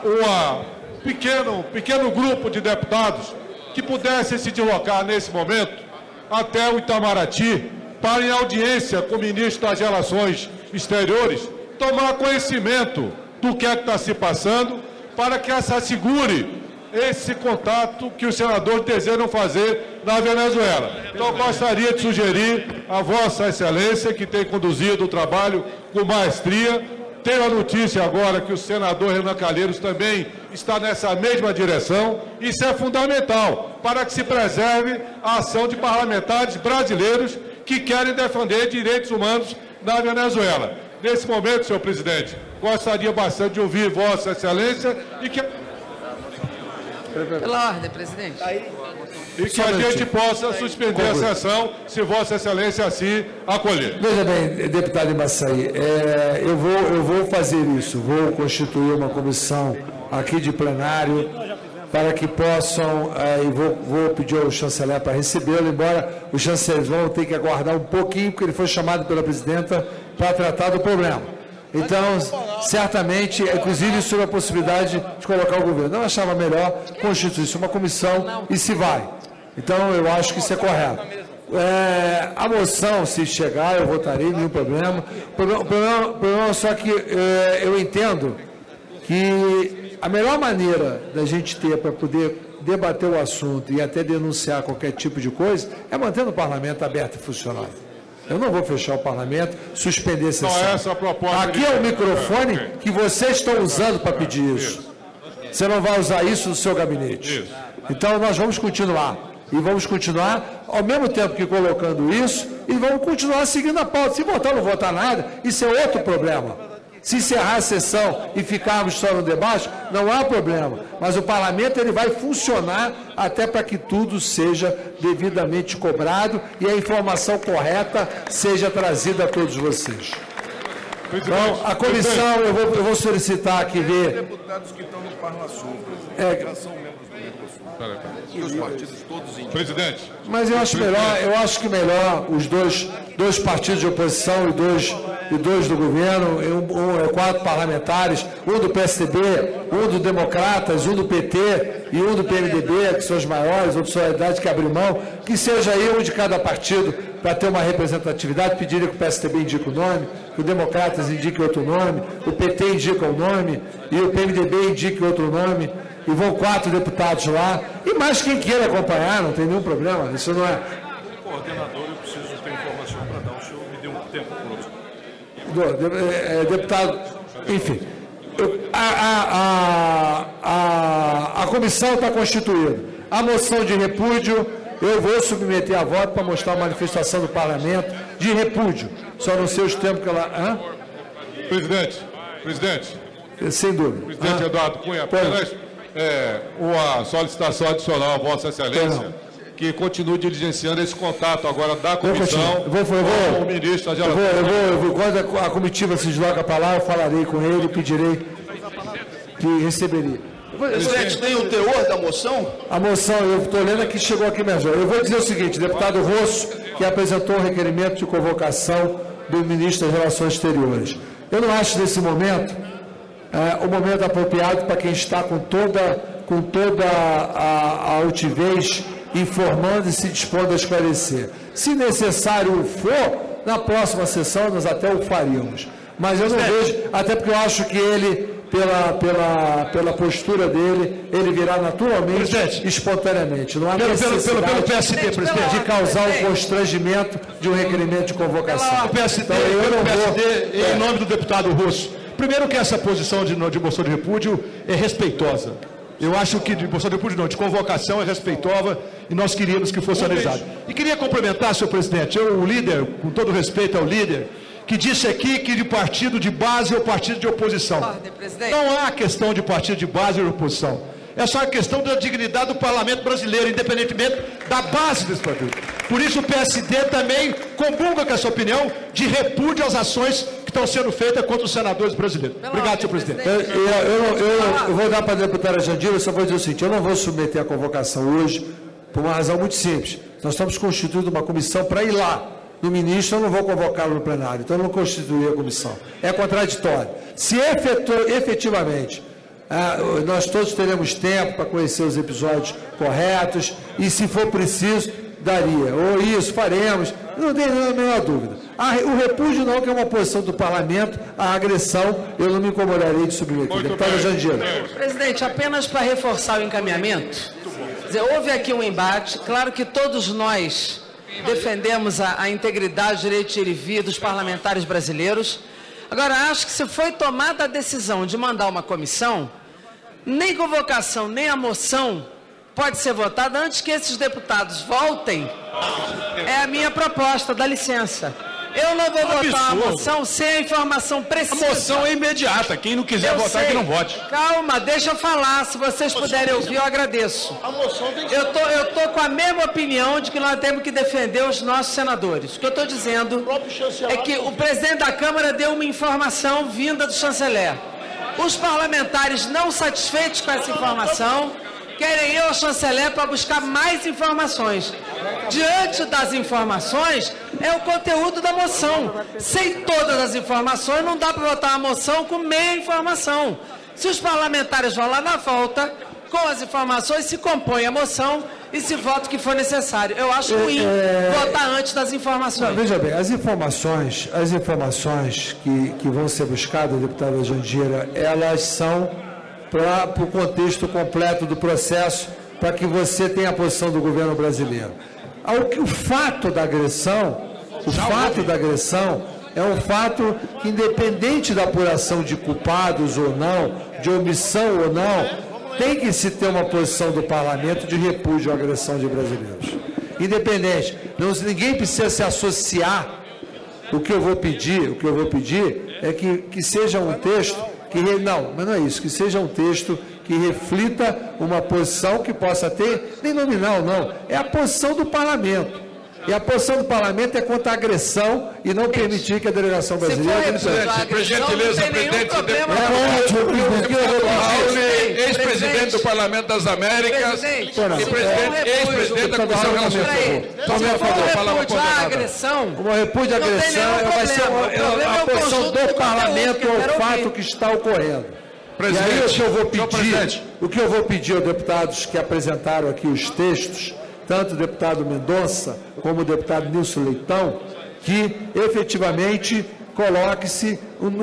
um pequeno grupo de deputados que pudessem se deslocar nesse momento até o Itamaraty para, em audiência com o ministro das Relações Exteriores, tomar conhecimento do que é que está se passando, para que se assegure esse contato que os senadores desejam fazer na Venezuela. Então, eu gostaria de sugerir a Vossa Excelência, que tem conduzido o trabalho com maestria. Tenho a notícia agora que o senador Renan Calheiros também está nessa mesma direção. Isso é fundamental para que se preserve a ação de parlamentares brasileiros que querem defender direitos humanos na Venezuela. Nesse momento, senhor presidente, gostaria bastante de ouvir Vossa Excelência e que... Pela ordem, presidente. E que a gente possa suspender a sessão, se Vossa Excelência assim acolher. Veja bem, deputado Embaçaí, eu vou fazer isso, vou constituir uma comissão aqui de plenário para que possam, e vou pedir ao chanceler para recebê-lo, embora os chancelers vão ter que aguardar um pouquinho, porque ele foi chamado pela presidenta para tratar do problema. Então, certamente, inclusive sobre a possibilidade de colocar o governo. Eu achava melhor constituir-se uma comissão e se vai. Então, eu acho que isso é correto. A moção, se chegar, eu votarei, nenhum problema. O problema é só que eu entendo que a melhor maneira da gente ter para poder debater o assunto e até denunciar qualquer tipo de coisa é mantendo o parlamento aberto e funcionando. Eu não vou fechar o parlamento, suspender a sessão. Essa proposta aqui é o microfone que vocês estão usando para pedir isso. Você não vai usar isso no seu gabinete. Isso. Então, nós vamos continuar. E vamos continuar, ao mesmo tempo que colocando isso, e vamos continuar seguindo a pauta. Se votar ou não votar nada, isso é outro problema. Se encerrar a sessão e ficarmos só no debate, não há problema. Mas o parlamento ele vai funcionar até para que tudo seja devidamente cobrado e a informação correta seja trazida a todos vocês. Então, a comissão, eu vou solicitar aqui ver... deputados que estão no Parlasul, já são membros do Mercosul. E os partidos todos indígenas. Presidente. Mas eu acho que melhor os dois partidos de oposição e dois do governo, 4 parlamentares, um do PSDB, um do Democratas, um do PT e um do PMDB, que são os maiores, ou de Solidariedade que abre mão, que seja aí um de cada partido para ter uma representatividade. Pediria que o PSDB indique o nome, que o Democratas indique outro nome, o PT indica o nome e o PMDB indique outro nome. E vão 4 deputados lá, e mais quem queira acompanhar, não tem nenhum problema, isso não é... Coordenador, eu preciso ter informação para dar, o senhor me deu um tempo conosco. Deputado, enfim, a comissão está constituída. A moção de repúdio, eu vou submeter a voto para mostrar a manifestação do parlamento de repúdio, só não sei os tempos que ela... Hã? Presidente. Sem dúvida. Presidente Eduardo Cunha, apenas... uma solicitação adicional a Vossa Excelência, que continue diligenciando esse contato agora da comissão com o ministro da Geração. Quando a comitiva se desloca para lá, eu falarei com ele e pedirei que receberia. Presidente, tem o teor da moção? A moção, eu estou lendo aqui, chegou aqui mesmo. Eu vou dizer o seguinte, deputado Rosso, que apresentou um requerimento de convocação do ministro das Relações Exteriores. Eu não acho nesse momento o momento apropriado para quem está com toda a altivez informando e se dispondo a esclarecer. Se necessário for, na próxima sessão nós até o faríamos. Mas eu não vejo, até porque eu acho que ele, pela postura dele, ele virá naturalmente, espontaneamente. Não há necessidade pelo PSD, presidente, de causar um constrangimento de um requerimento de convocação. Pelo PSD, então, em nome do deputado Rosso. Primeiro que essa posição de moção de repúdio é respeitosa. Eu acho que de moção de repúdio não, de convocação é respeitosa e nós queríamos que fosse analisado. E queria cumprimentar, senhor presidente, o líder, com todo respeito ao líder, que disse aqui que de partido de base é o partido de oposição. Não há questão de partido de base ou oposição. É só a questão da dignidade do parlamento brasileiro, independentemente da base desse partido. Por isso o PSD também comunga com essa opinião de repúdio às ações que estão sendo feitas contra os senadores brasileiros. Obrigado, senhor presidente. Eu vou dar para a deputada Jandira, eu só vou dizer o seguinte, eu não vou submeter a convocação hoje, por uma razão muito simples. Nós estamos constituindo uma comissão para ir lá. No ministro, eu não vou convocá-lo no plenário, então eu não constituí a comissão. É contraditório. Se efetivamente nós todos teremos tempo para conhecer os episódios corretos e, se for preciso, daria, ou isso, faremos, não tem a menor dúvida. O repúdio não, que é uma posição do parlamento, a agressão, eu não me incomodarei de submeter. Deputada Jandira. Presidente, apenas para reforçar o encaminhamento, houve aqui um embate, claro que todos nós defendemos a integridade, o direito de ir e vir dos parlamentares brasileiros. Agora, acho que se foi tomada a decisão de mandar uma comissão, nem convocação, nem a moção pode ser votada antes que esses deputados voltem. É a minha proposta, dá licença. Eu não vou votar a moção sem a informação precisa. A moção é imediata. Quem não quiser votar, que não vote. Calma, deixa eu falar. Se vocês puderem ouvir, eu agradeço. Eu tô com a mesma opinião de que nós temos que defender os nossos senadores. O que eu estou dizendo é que o presidente da Câmara deu uma informação vinda do chanceler. Os parlamentares não satisfeitos com essa informação querem ir ao chanceler para buscar mais informações. Diante das informações, é o conteúdo da moção. Sem todas as informações, não dá para votar a moção com meia informação. Se os parlamentares vão lá na volta, com as informações, se compõe a moção e se vota o que for necessário. Eu acho ruim votar antes das informações. Não, veja bem, as informações que vão ser buscadas, deputada Jandira, elas são para o contexto completo do processo, para que você tenha a posição do governo brasileiro. O fato da agressão é um fato que, independente da apuração de culpados ou não, de omissão ou não, tem que se ter uma posição do parlamento de repúdio à agressão de brasileiros. Independente, ninguém precisa se associar. O que eu vou pedir é que seja um texto mas não é isso, que seja um texto que reflita uma posição que possa ter, nem nominal não, é a posição do parlamento. E a posição do parlamento é contra a agressão e não permitir que a delegação brasileira... Por gentileza, presidente... Ex-presidente do Parlamento das Américas e ex-presidente da Comissão de Relações Públicas. Uma repúdio à agressão vai ser a posição do parlamento ao fato que está ocorrendo. E aí o que eu vou pedir aos deputados que apresentaram aqui os textos, tanto o deputado Mendonça como o deputado Nilson Leitão, que efetivamente coloque-se,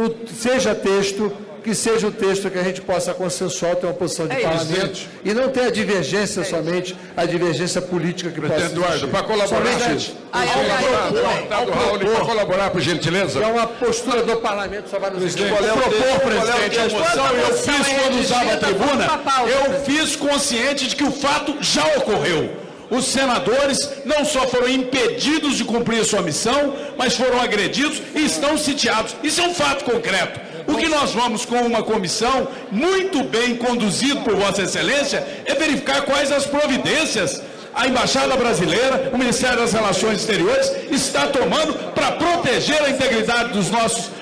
que seja o texto que a gente possa consensuar, ter uma posição de parlamento, e não ter a divergência somente, a divergência política que possa existir. Eduardo, para colaborar, deputado Raul, para colaborar, por gentileza. É uma postura do parlamento, só vai nos propor, presidente, a moção, eu fiz quando usava a tribuna, eu fiz consciente de que o fato já ocorreu. Os senadores não só foram impedidos de cumprir a sua missão, mas foram agredidos e estão sitiados. Isso é um fato concreto. O que nós vamos com uma comissão muito bem conduzida por Vossa Excelência é verificar quais as providências a Embaixada Brasileira, o Ministério das Relações Exteriores está tomando para proteger a integridade dos nossos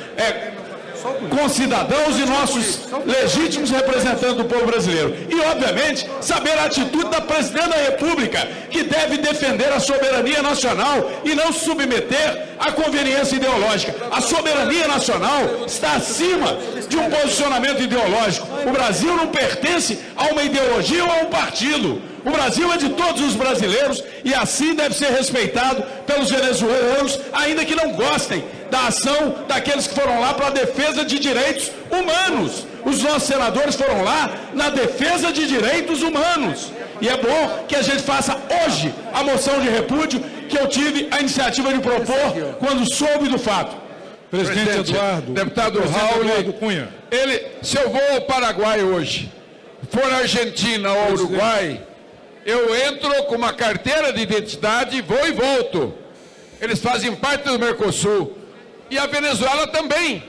concidadãos e nossos legítimos representantes do povo brasileiro. E, obviamente, saber a atitude da Presidente da República, que deve defender a soberania nacional e não se submeter à conveniência ideológica. A soberania nacional está acima de um posicionamento ideológico. O Brasil não pertence a uma ideologia ou a um partido. O Brasil é de todos os brasileiros e assim deve ser respeitado pelos venezuelanos, ainda que não gostem da ação daqueles que foram lá para a defesa de direitos humanos. Os nossos senadores foram lá na defesa de direitos humanos. E é bom que a gente faça hoje a moção de repúdio que eu tive a iniciativa de propor quando soube do fato. Presidente Eduardo, deputado Raul Cunha. Se eu vou ao Paraguai hoje, for à Argentina ou ao Uruguai, eu entro com uma carteira de identidade, vou e volto. Eles fazem parte do Mercosul. E a Venezuela também.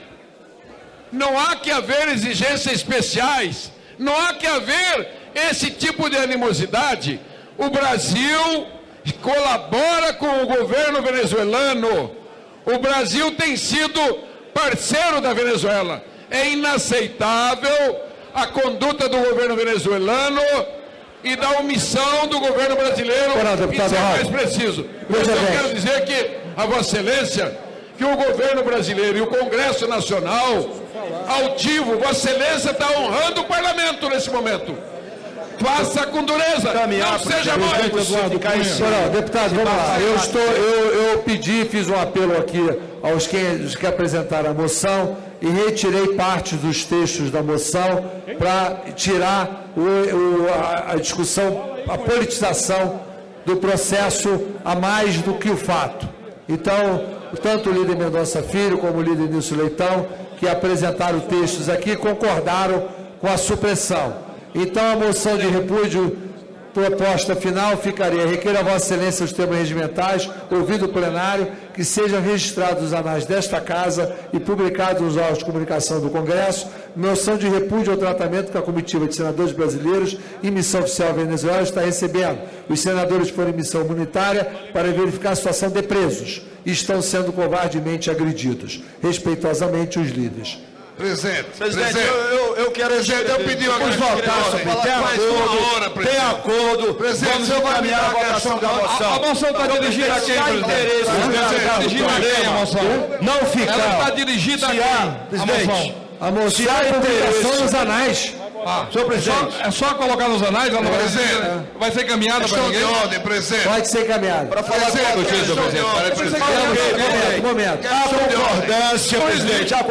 Não há que haver exigências especiais. Não há que haver esse tipo de animosidade. O Brasil colabora com o governo venezuelano. O Brasil tem sido parceiro da Venezuela. É inaceitável a conduta do governo venezuelano e da omissão do governo brasileiro. Isso é mais preciso. Eu quero dizer que, a Vossa Excelência, que o governo brasileiro e o Congresso Nacional, altivo, Vossa Excelência está honrando o parlamento nesse momento. Faça com dureza. Não seja mole. Deputado, vamos lá. Eu pedi, fiz um apelo aqui aos que apresentaram a moção e retirei parte dos textos da moção para tirar a discussão, a politização do processo a mais do que o fato. Então, tanto o líder Mendonça Filho como o líder Nilson Leitão, que apresentaram textos aqui, concordaram com a supressão. Então, a moção de repúdio proposta final ficaria: requer a Vossa Excelência os termos regimentais, ouvido o plenário, que sejam registrados nos anais desta Casa e publicados nos órgãos de comunicação do Congresso, moção de repúdio ao tratamento que a comitiva de senadores brasileiros em missão oficial à Venezuela está recebendo. Os senadores foram em missão humanitária para verificar a situação de presos e estão sendo covardemente agredidos. Respeitosamente, os líderes. Presidente, eu quero... Presidente, eu pedi uma Vamos votar, tem acordo, presidente, vamos encaminhar a votação da moção. A moção está dirigida a quem, presidente? Não ficar. Ela está dirigida a quem? Presidente, a moção é publicação nos anais. Senhor presidente, é só colocar nos anais, presidente. Vai ser encaminhada para ninguém? Ordem, presidente. Pode ser encaminhado. Para falar com o presidente. Momento. A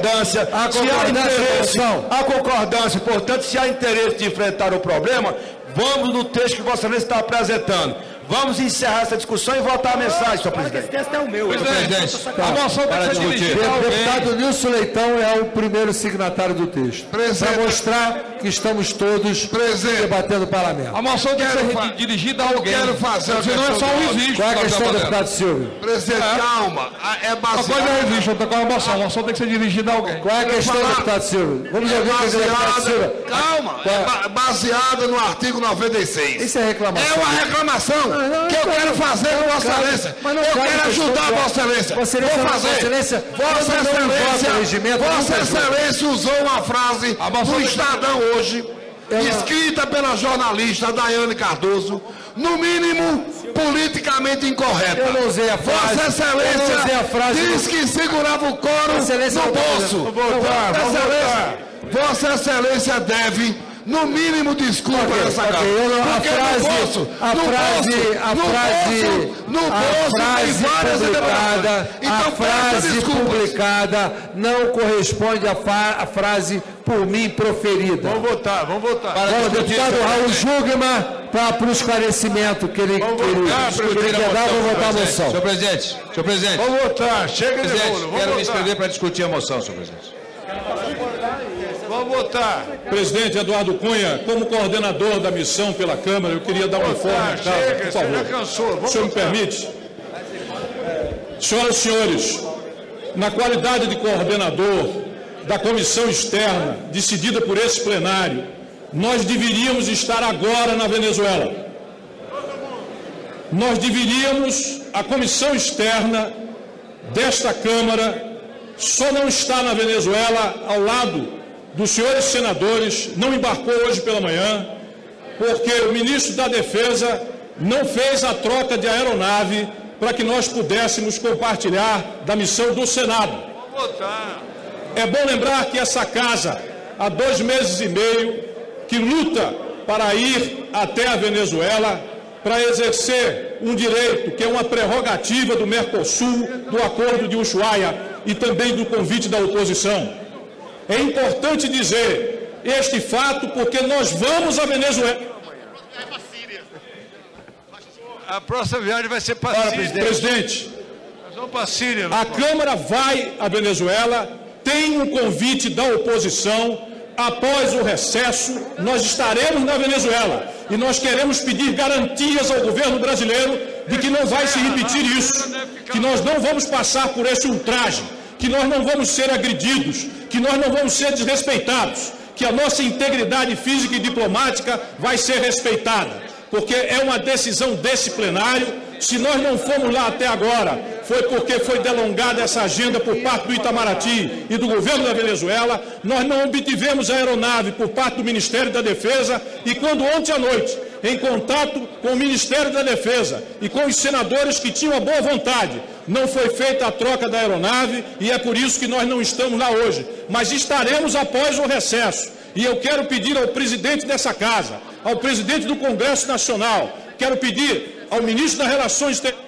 concordância, portanto, se há interesse de enfrentar o problema, vamos no texto que Vossa Excelência está apresentando. Vamos encerrar essa discussão e votar a mensagem, senhor presidente. Esse texto é o meu. Presidente, a moção tem que ser dirigida. O deputado Nilson Leitão é o primeiro signatário do texto. Para mostrar que estamos todos debatendo o parlamento. A moção tem que ser dirigida a alguém. Quero fazer. Senão é só um registro. Qual é a questão, deputado Silvio? Presidente, calma. É baseado. A coisa é registro, outra coisa é a moção. A moção tem que ser dirigida a alguém. Qual é a questão, deputado Silvio? Vamos ouvir o deputado Silvio. Calma. É baseada no artigo 96. Isso é reclamação. É uma reclamação que eu quero fazer com Vossa Excelência. Eu quero ajudar Vossa Excelência. Vou fazer. Vossa Excelência usou uma frase do Estadão hoje, escrita pela jornalista Daiane Cardoso, no mínimo politicamente incorreta. Eu não usei a frase. Vossa Excelência diz que segurava o couro no bolso. Vossa Excelência deve, no mínimo, desculpa essa casa. A frase publicada não corresponde à frase por mim proferida. Vamos votar. O deputado Raul Jugman, para o esclarecimento que ele quer dar, vou votar a moção. Senhor presidente. Vamos votar, chega de bolo. Quero me inscrever para discutir a moção, senhor presidente. Vamos votar. Presidente Eduardo Cunha, como coordenador da missão pela Câmara, eu queria dar um informe, por favor. Já cansou. O senhor me permite? Senhoras e senhores, na qualidade de coordenador da comissão externa decidida por esse plenário, nós deveríamos estar agora na Venezuela. Nós deveríamos, a comissão externa desta Câmara, só não está na Venezuela ao lado dos senhores senadores, não embarcou hoje pela manhã, porque o ministro da Defesa não fez a troca de aeronave para que nós pudéssemos compartilhar da missão do Senado. É bom lembrar que essa casa, há 2 meses e meio, que luta para ir até a Venezuela para exercer um direito que é uma prerrogativa do Mercosul, do Acordo de Ushuaia e também do convite da oposição. É importante dizer este fato porque nós vamos à Venezuela. A próxima viagem vai ser para a Síria. Presidente, nós vamos para a Síria. A Câmara vai à Venezuela, tem um convite da oposição. Após o recesso, nós estaremos na Venezuela e nós queremos pedir garantias ao governo brasileiro de que não vai se repetir isso, que nós não vamos passar por esse ultraje, que nós não vamos ser agredidos, que nós não vamos ser desrespeitados, que a nossa integridade física e diplomática vai ser respeitada, porque é uma decisão desse plenário. Se nós não fomos lá até agora, foi porque foi delongada essa agenda por parte do Itamaraty e do governo da Venezuela. Nós não obtivemos a aeronave por parte do Ministério da Defesa e quando ontem à noite, em contato com o Ministério da Defesa e com os senadores que tinham a boa vontade, não foi feita a troca da aeronave e é por isso que nós não estamos lá hoje. Mas estaremos após o recesso. E eu quero pedir ao presidente dessa casa, ao presidente do Congresso Nacional, quero pedir ao ministro das Relações Exteriores,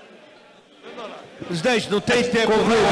presidente, não tem tempo.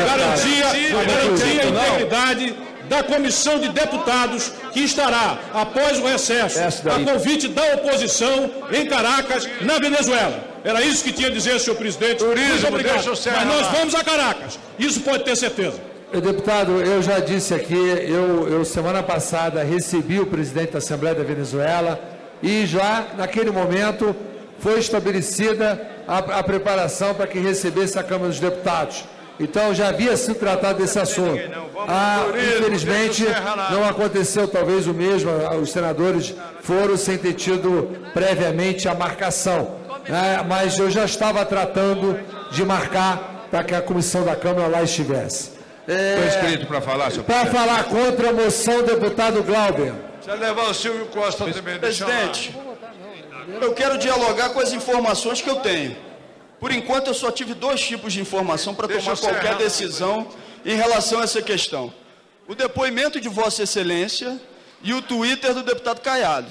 Garantia a integridade da Comissão de Deputados, que estará, após o recesso, a convite da oposição em Caracas, na Venezuela. Era isso que tinha a dizer, senhor presidente. Muito obrigado. Mas nós vamos a Caracas. Isso pode ter certeza. Deputado, eu já disse aqui, eu semana passada recebi o presidente da Assembleia da Venezuela e já, naquele momento, foi estabelecida a preparação para que recebesse a Câmara dos Deputados. Então, já havia sido tratado desse assunto. Infelizmente, não aconteceu talvez o mesmo, os senadores foram sem ter tido previamente a marcação. Mas eu já estava tratando de marcar para que a comissão da Câmara lá estivesse. Estou inscrito para falar, senhor presidente. Para falar contra a moção, deputado Glauber. Você levar o Silvio Costa também. Presidente, eu quero dialogar com as informações que eu tenho. Por enquanto, eu só tive 2 tipos de informação para tomar qualquer decisão em relação a essa questão. O depoimento de Vossa Excelência e o Twitter do deputado Caiado.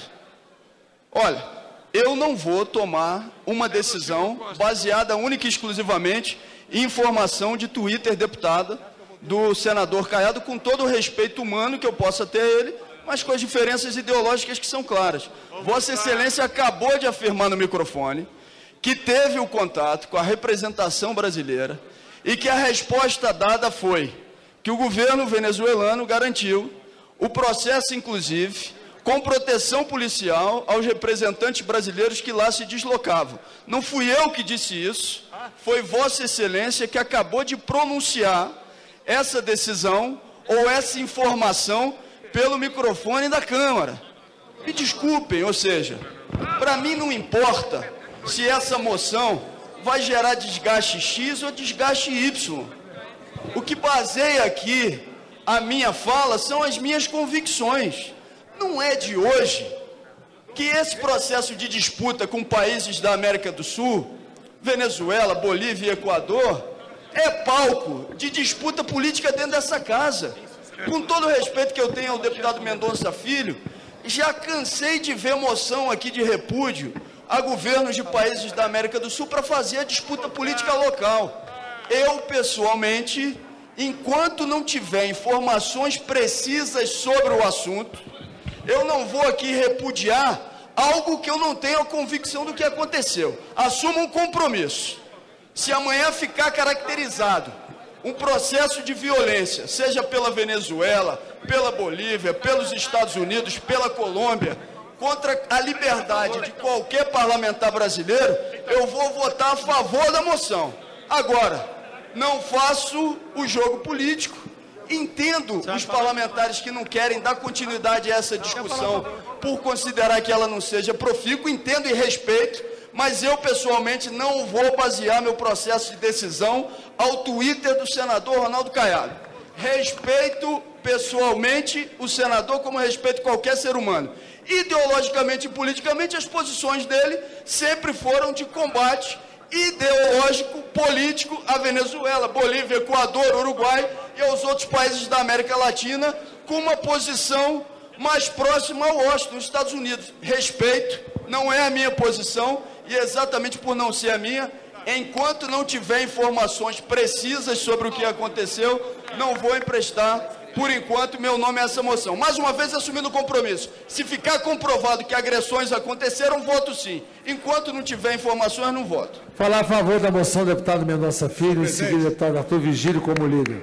Olha, eu não vou tomar uma decisão baseada única e exclusivamente em informação de Twitter, deputada, do senador Caiado, com todo o respeito humano que eu possa ter a ele, mas com as diferenças ideológicas que são claras. Vossa Excelência acabou de afirmar no microfone que teve o contato com a representação brasileira e que a resposta dada foi que o governo venezuelano garantiu o processo, inclusive, com proteção policial aos representantes brasileiros que lá se deslocavam. Não fui eu que disse isso, foi Vossa Excelência que acabou de pronunciar essa decisão ou essa informação pelo microfone da Câmara. Me desculpem, ou seja, para mim não importa se essa moção vai gerar desgaste X ou desgaste Y. O que baseia aqui a minha fala são as minhas convicções. Não é de hoje que esse processo de disputa com países da América do Sul, Venezuela, Bolívia e Equador, é palco de disputa política dentro dessa casa. Com todo o respeito que eu tenho ao deputado Mendonça Filho, já cansei de ver moção aqui de repúdio a governos de países da América do Sul para fazer a disputa política local. Eu, pessoalmente, enquanto não tiver informações precisas sobre o assunto, eu não vou aqui repudiar algo que eu não tenho a convicção do que aconteceu. Assumo um compromisso. Se amanhã ficar caracterizado um processo de violência, seja pela Venezuela, pela Bolívia, pelos Estados Unidos, pela Colômbia, contra a liberdade de qualquer parlamentar brasileiro, eu vou votar a favor da moção. Agora, não faço o jogo político, entendo os parlamentares que não querem dar continuidade a essa discussão por considerar que ela não seja profícua, entendo e respeito, mas eu pessoalmente não vou basear meu processo de decisão ao Twitter do senador Ronaldo Caiado. Respeito pessoalmente o senador como respeito qualquer ser humano. Ideologicamente e politicamente, as posições dele sempre foram de combate ideológico, político à Venezuela, Bolívia, Equador, Uruguai e aos outros países da América Latina, com uma posição mais próxima ao Washington, nos Estados Unidos. Respeito, não é a minha posição, e exatamente por não ser a minha, enquanto não tiver informações precisas sobre o que aconteceu, não vou emprestar, por enquanto, meu nome a essa moção. Mais uma vez, assumindo o compromisso. Se ficar comprovado que agressões aconteceram, voto sim. Enquanto não tiver informações, não voto. Falar a favor da moção, deputado Mendonça Filho, em seguida, deputado Arthur Vigílio como líder.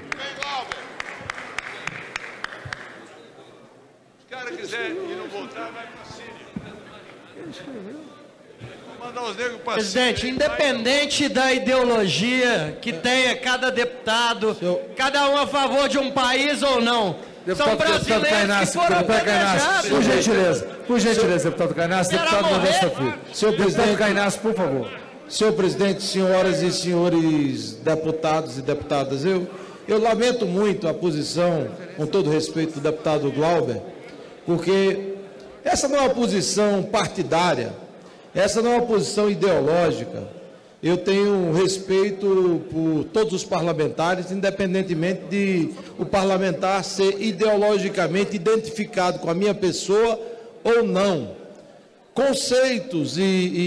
Se o cara quiser e não votar, vai para a Síria. Presidente, independente da ideologia que tenha cada deputado, cada um a favor de um país ou não, são brasileiros que foram apedrejados. Por gentileza, deputado Cainassi, deputado Mendonça Filho. Senhor presidente Cainassi, por favor. Senhor presidente, senhoras e senhores deputados e deputadas, eu lamento muito a posição, com todo respeito, do deputado Glauber, porque essa não é uma posição partidária. Essa não é uma posição ideológica. Eu tenho respeito por todos os parlamentares, independentemente de o parlamentar ser ideologicamente identificado com a minha pessoa ou não. conceitos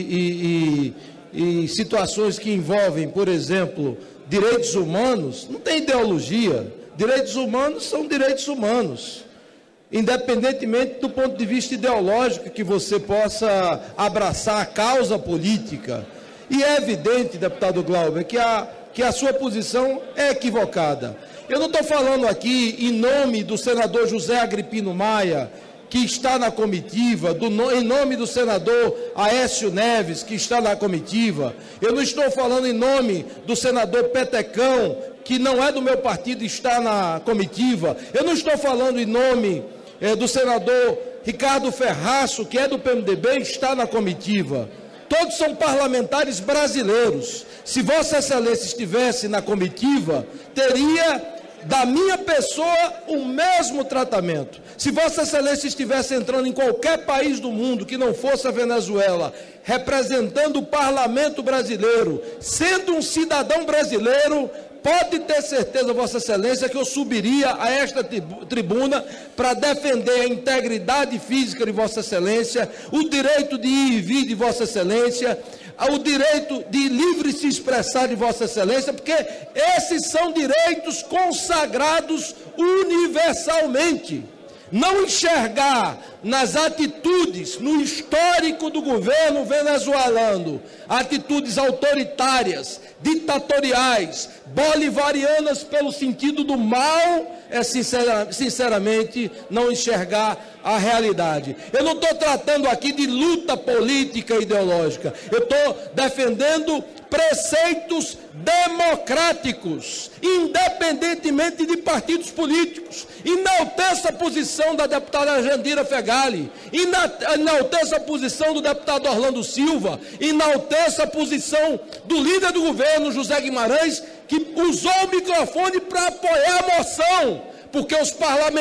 e situações que envolvem, por exemplo, direitos humanos, não tem ideologia. Direitos humanos são direitos humanos, independentemente do ponto de vista ideológico que você possa abraçar a causa política. E é evidente, deputado Glauber, que a sua posição é equivocada. Eu não estou falando aqui em nome do senador José Agripino Maia, que está na comitiva, em nome do senador Aécio Neves, que está na comitiva. Eu não estou falando em nome do senador Petecão, que não é do meu partido e está na comitiva. Eu não estou falando em nome do senador Ricardo Ferraço, que é do PMDB e está na comitiva. Todos são parlamentares brasileiros. Se Vossa Excelência estivesse na comitiva, teria da minha pessoa o mesmo tratamento. Se Vossa Excelência estivesse entrando em qualquer país do mundo que não fosse a Venezuela, representando o parlamento brasileiro, sendo um cidadão brasileiro, pode ter certeza, Vossa Excelência, que eu subiria a esta tribuna para defender a integridade física de Vossa Excelência, o direito de ir e vir de Vossa Excelência, o direito de livre se expressar de Vossa Excelência, porque esses são direitos consagrados universalmente. Não enxergar nas atitudes, no histórico do governo venezuelano, atitudes autoritárias, ditatoriais, bolivarianas pelo sentido do mal, é sinceramente não enxergar a realidade. Eu não estou tratando aqui de luta política e ideológica, eu estou defendendo preceitos democráticos, independentemente de partidos políticos. Enalteço a posição da deputada Jandira Fegali, enalteço a posição do deputado Orlando Silva, enalteço a posição do líder do governo, José Guimarães, que usou o microfone para apoiar a moção, porque os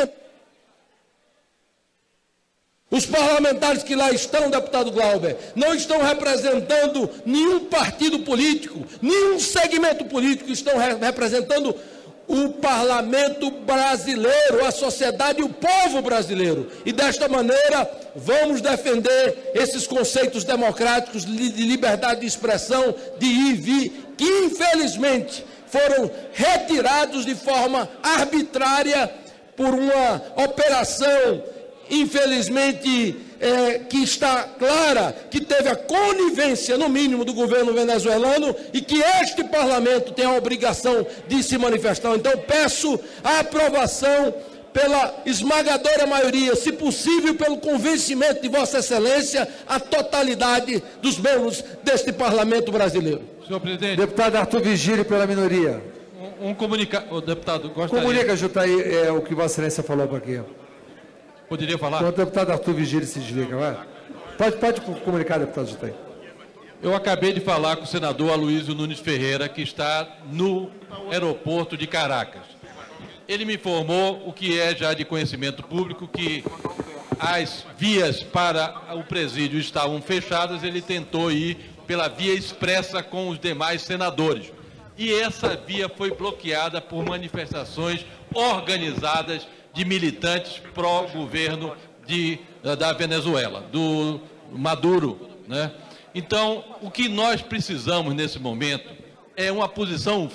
parlamentares que lá estão, deputado Glauber, não estão representando nenhum partido político, nenhum segmento político, estão representando o parlamento brasileiro, a sociedade e o povo brasileiro. E desta maneira vamos defender esses conceitos democráticos de liberdade de expressão, de ir e vir, que infelizmente foram retirados de forma arbitrária por uma operação, infelizmente, que está clara, que teve a conivência, no mínimo, do governo venezuelano e que este parlamento tem a obrigação de se manifestar. Então, peço a aprovação pela esmagadora maioria, se possível, pelo convencimento de Vossa Excelência, a totalidade dos membros deste parlamento brasileiro. Senhor presidente. Deputado Arthur Vigílio, pela minoria. Deputado, gostaria... Comunica, Jutaí, o que Vossa Excelência falou para aqui. Poderia falar? Então, o deputado Arthur Vigílio se desliga, vai. Pode comunicar, deputado Jutaí. Eu acabei de falar com o senador Aloysio Nunes Ferreira, que está no aeroporto de Caracas. Ele me informou, o que é já de conhecimento público, que as vias para o presídio estavam fechadas, ele tentou ir pela via expressa com os demais senadores. E essa via foi bloqueada por manifestações organizadas de militantes pró-governo da Venezuela, do Maduro, né? Então, o que nós precisamos nesse momento é uma posição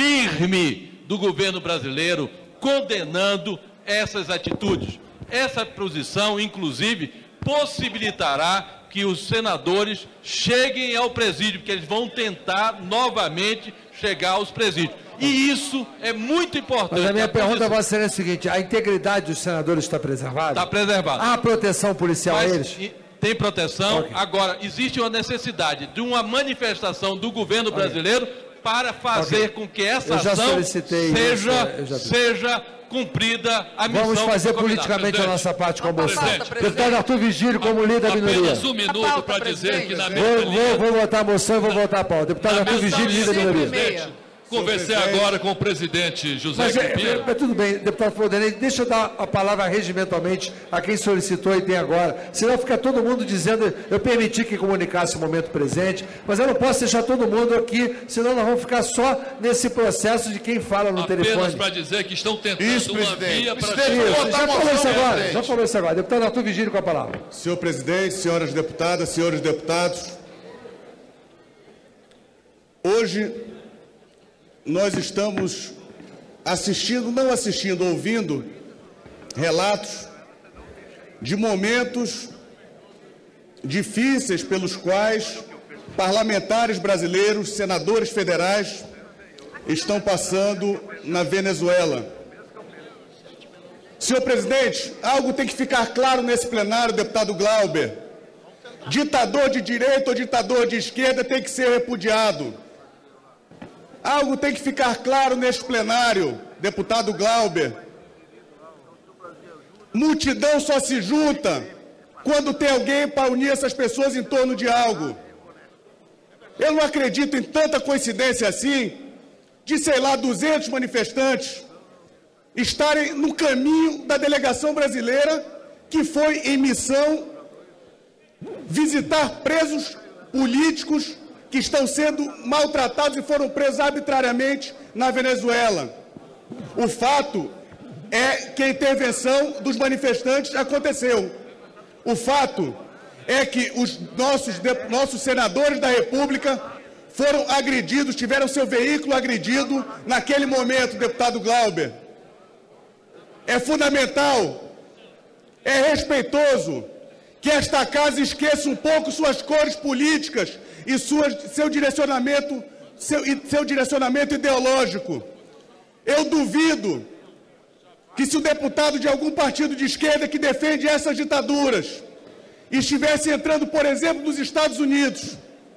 firme do governo brasileiro condenando essas atitudes. Essa posição, inclusive, possibilitará que os senadores cheguem ao presídio, porque eles vão tentar novamente chegar aos presídios. E isso é muito importante. Mas a minha pergunta vai ser a seguinte: a integridade dos senadores está preservada? Está preservada. Há proteção policial a eles? Tem proteção. Okay. Agora, existe uma necessidade de uma manifestação do governo brasileiro para fazer com que essa ação seja cumprida a missão. Vamos fazer politicamente a nossa parte com a moção. Deputado Arthur Vigílio, como líder da minoria. Apenas um minuto para dizer que na Vou votar a moção e vou votar a pauta. Deputado Arthur Vigílio, líder da minoria. conversei agora com o presidente José Agripino. Mas tudo bem, deputado Flordenei, deixa eu dar a palavra regimentalmente a quem solicitou e tem agora. Senão fica todo mundo dizendo, eu permiti que comunicasse o momento presente, mas eu não posso deixar todo mundo aqui, senão nós vamos ficar só nesse processo de quem fala no telefone. Apenas para dizer que estão tentando uma via para... Já falou isso agora. Deputado Arthur Vigílio com a palavra. Senhor presidente, senhoras deputadas, senhores deputados, hoje nós estamos ouvindo relatos de momentos difíceis pelos quais parlamentares brasileiros, senadores federais, estão passando na Venezuela. Senhor presidente, algo tem que ficar claro nesse plenário, deputado Glauber. Ditador de direita ou ditador de esquerda tem que ser repudiado. Algo tem que ficar claro neste plenário, deputado Glauber. Multidão só se junta quando tem alguém para unir essas pessoas em torno de algo. Eu não acredito em tanta coincidência assim, de, 200 manifestantes estarem no caminho da delegação brasileira que foi em missão visitar presos políticos que estão sendo maltratados e foram presos arbitrariamente na Venezuela. O fato é que a intervenção dos manifestantes aconteceu. O fato é que os nossos senadores da República foram agredidos, tiveram seu veículo agredido naquele momento, deputado Glauber. É fundamental, é respeitoso que esta casa esqueça um pouco suas cores políticas e seu direcionamento ideológico. Eu duvido que, se o deputado de algum partido de esquerda que defende essas ditaduras estivesse entrando, por exemplo, nos Estados Unidos,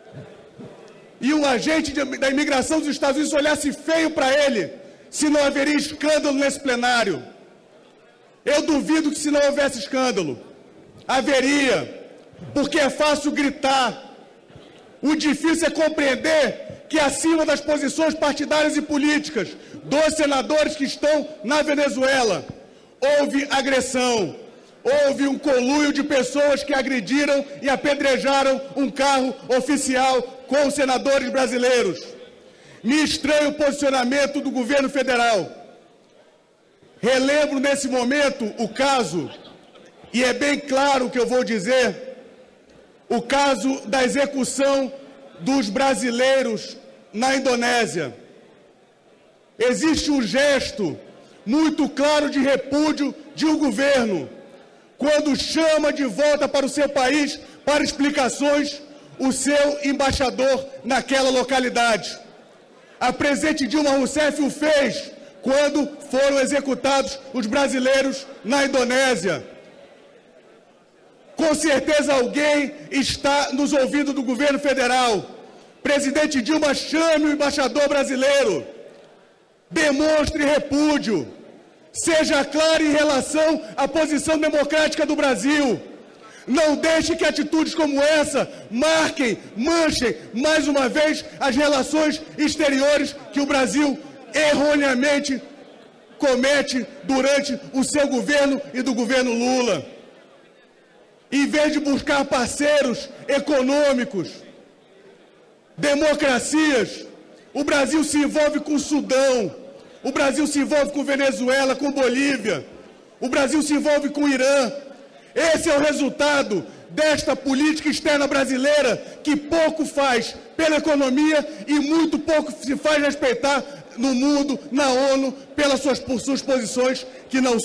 e um agente da imigração dos Estados Unidos olhasse feio para ele, se não haveria escândalo nesse plenário. Eu duvido que, se não houvesse escândalo, haveria, porque é fácil gritar. O difícil é compreender que, acima das posições partidárias e políticas dos senadores que estão na Venezuela, houve agressão, houve um conluio de pessoas que agrediram e apedrejaram um carro oficial com os senadores brasileiros. Me estranha o posicionamento do governo federal. Relembro nesse momento o caso, e é bem claro o que eu vou dizer, o caso da execução dos brasileiros na Indonésia. Existe um gesto muito claro de repúdio de um governo, quando chama de volta para o seu país para explicações o seu embaixador naquela localidade. A presidente Dilma Rousseff o fez quando foram executados os brasileiros na Indonésia. Com certeza alguém está nos ouvindo do governo federal. Presidente Dilma, chame o embaixador brasileiro. Demonstre repúdio. Seja claro em relação à posição democrática do Brasil. Não deixe que atitudes como essa manchem mais uma vez as relações exteriores que o Brasil erroneamente comete durante o seu governo e do governo Lula. Em vez de buscar parceiros econômicos, democracias, o Brasil se envolve com o Sudão, o Brasil se envolve com Venezuela, com Bolívia, o Brasil se envolve com o Irã. Esse é o resultado desta política externa brasileira, que pouco faz pela economia e muito pouco se faz respeitar no mundo, na ONU, pelas suas posições que não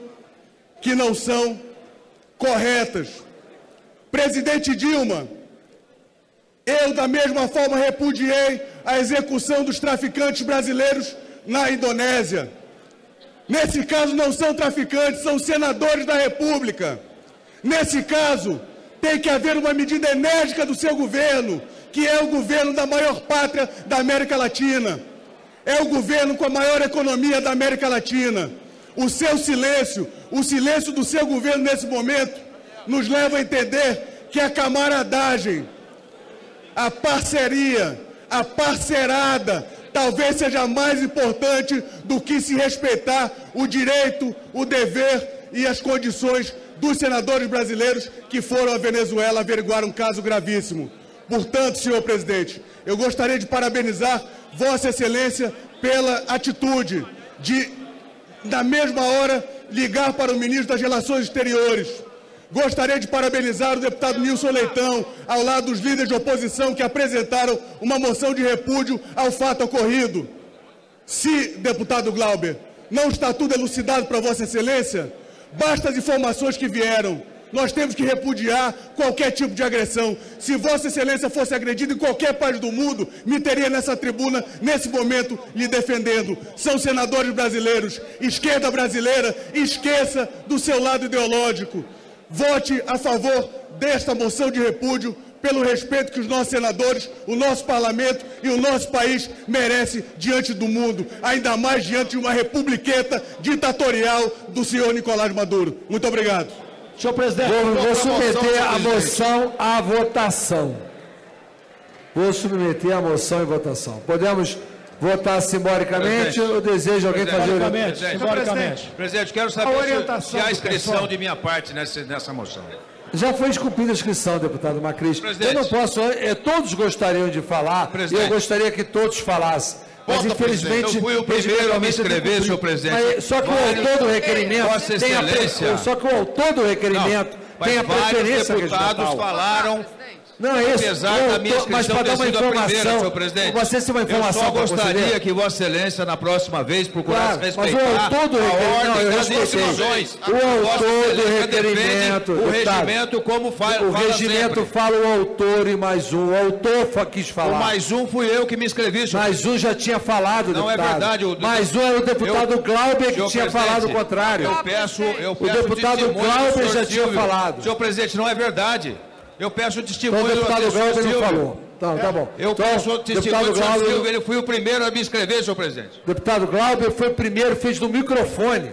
são corretas. Presidente Dilma, eu da mesma forma repudiei a execução dos traficantes brasileiros na Indonésia. Nesse caso não são traficantes, são senadores da República. Nesse caso, tem que haver uma medida enérgica do seu governo, que é o governo da maior pátria da América Latina. É o governo com a maior economia da América Latina. O seu silêncio, o silêncio do seu governo nesse momento, nos leva a entender que a camaradagem, a parceria, a parcerada talvez seja mais importante do que se respeitar o direito, o dever e as condições dos senadores brasileiros que foram à Venezuela averiguar um caso gravíssimo. Portanto, senhor presidente, eu gostaria de parabenizar Vossa Excelência pela atitude de, na mesma hora, ligar para o ministro das Relações Exteriores. Gostaria de parabenizar o deputado Nilson Leitão, ao lado dos líderes de oposição que apresentaram uma moção de repúdio ao fato ocorrido. Se, deputado Glauber, não está tudo elucidado para Vossa Excelência, basta as informações que vieram. Nós temos que repudiar qualquer tipo de agressão. Se Vossa Excelência fosse agredido em qualquer país do mundo, me teria nessa tribuna, nesse momento, lhe defendendo. São senadores brasileiros, esquerda brasileira, esqueça do seu lado ideológico. Vote a favor desta moção de repúdio, pelo respeito que os nossos senadores, o nosso parlamento e o nosso país merecem diante do mundo, ainda mais diante de uma republiqueta ditatorial do senhor Nicolás Maduro. Muito obrigado. Senhor presidente, vou submeter a moção à votação. Vou submeter a moção em votação. Podemos votar simbolicamente ou deseja alguém fazer simbolicamente? Presidente, quero saber se há inscrição de minha parte nessa moção. Já foi esculpida a inscrição, deputado Macris. Eu não posso, todos gostariam de falar, e eu gostaria que todos falassem. Mas, infelizmente, eu fui o primeiro a me inscrever, senhor presidente. Só que o autor do requerimento tem a preferência. Vários deputados falaram. Não é isso. Apesar da minha inscrição ter sido a primeira, senhor presidente. Você tem uma informação. Eu só gostaria que Vossa Excelência, na próxima vez, procurasse respeitar a ordem das decisões. O autor do requerimento. O regimento, como fala o regimento fala o autor e mais um. O autor quis falar. O mais um fui eu que me inscrevi, senhor. Mais um já tinha falado, não deputado. É verdade. Mais um era o deputado Glauber que tinha falado o contrário. Eu peço o deputado Glauber já tinha falado. Senhor presidente, não é verdade. Eu peço o testemunho do deputado Glauber não falou. Então, tá bom. Eu peço o testemunho do senhor Silvio, ele foi o primeiro a me inscrever, senhor presidente. Deputado Glauber foi o primeiro, fez no microfone.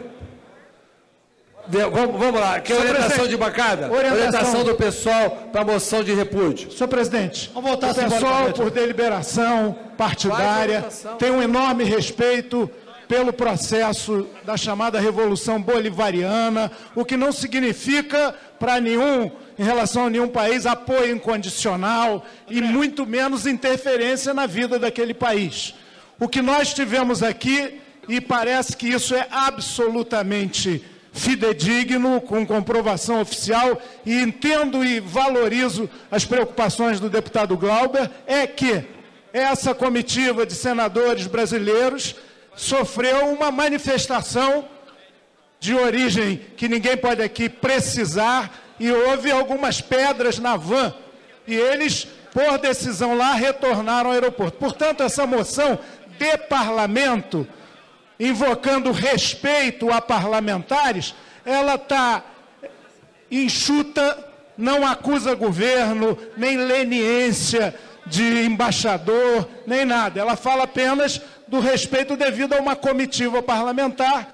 Vamos lá, que é orientação de bancada? Orientação do pessoal para a moção de repúdio. Senhor presidente, o pessoal, por deliberação partidária, tem um enorme respeito pelo processo da chamada Revolução Bolivariana, o que não significa para nenhum, em relação a nenhum país, apoio incondicional e muito menos interferência na vida daquele país. O que nós tivemos aqui, e parece que isso é absolutamente fidedigno, com comprovação oficial, e entendo e valorizo as preocupações do deputado Glauber, é que essa comitiva de senadores brasileiros sofreu uma manifestação de origem que ninguém pode aqui precisar, e houve algumas pedras na van, e eles, por decisão lá, retornaram ao aeroporto. Portanto, essa moção de parlamento, invocando respeito a parlamentares, ela está enxuta, não acusa governo, nem leniência de embaixador, nem nada. Ela fala apenas do respeito devido a uma comitiva parlamentar.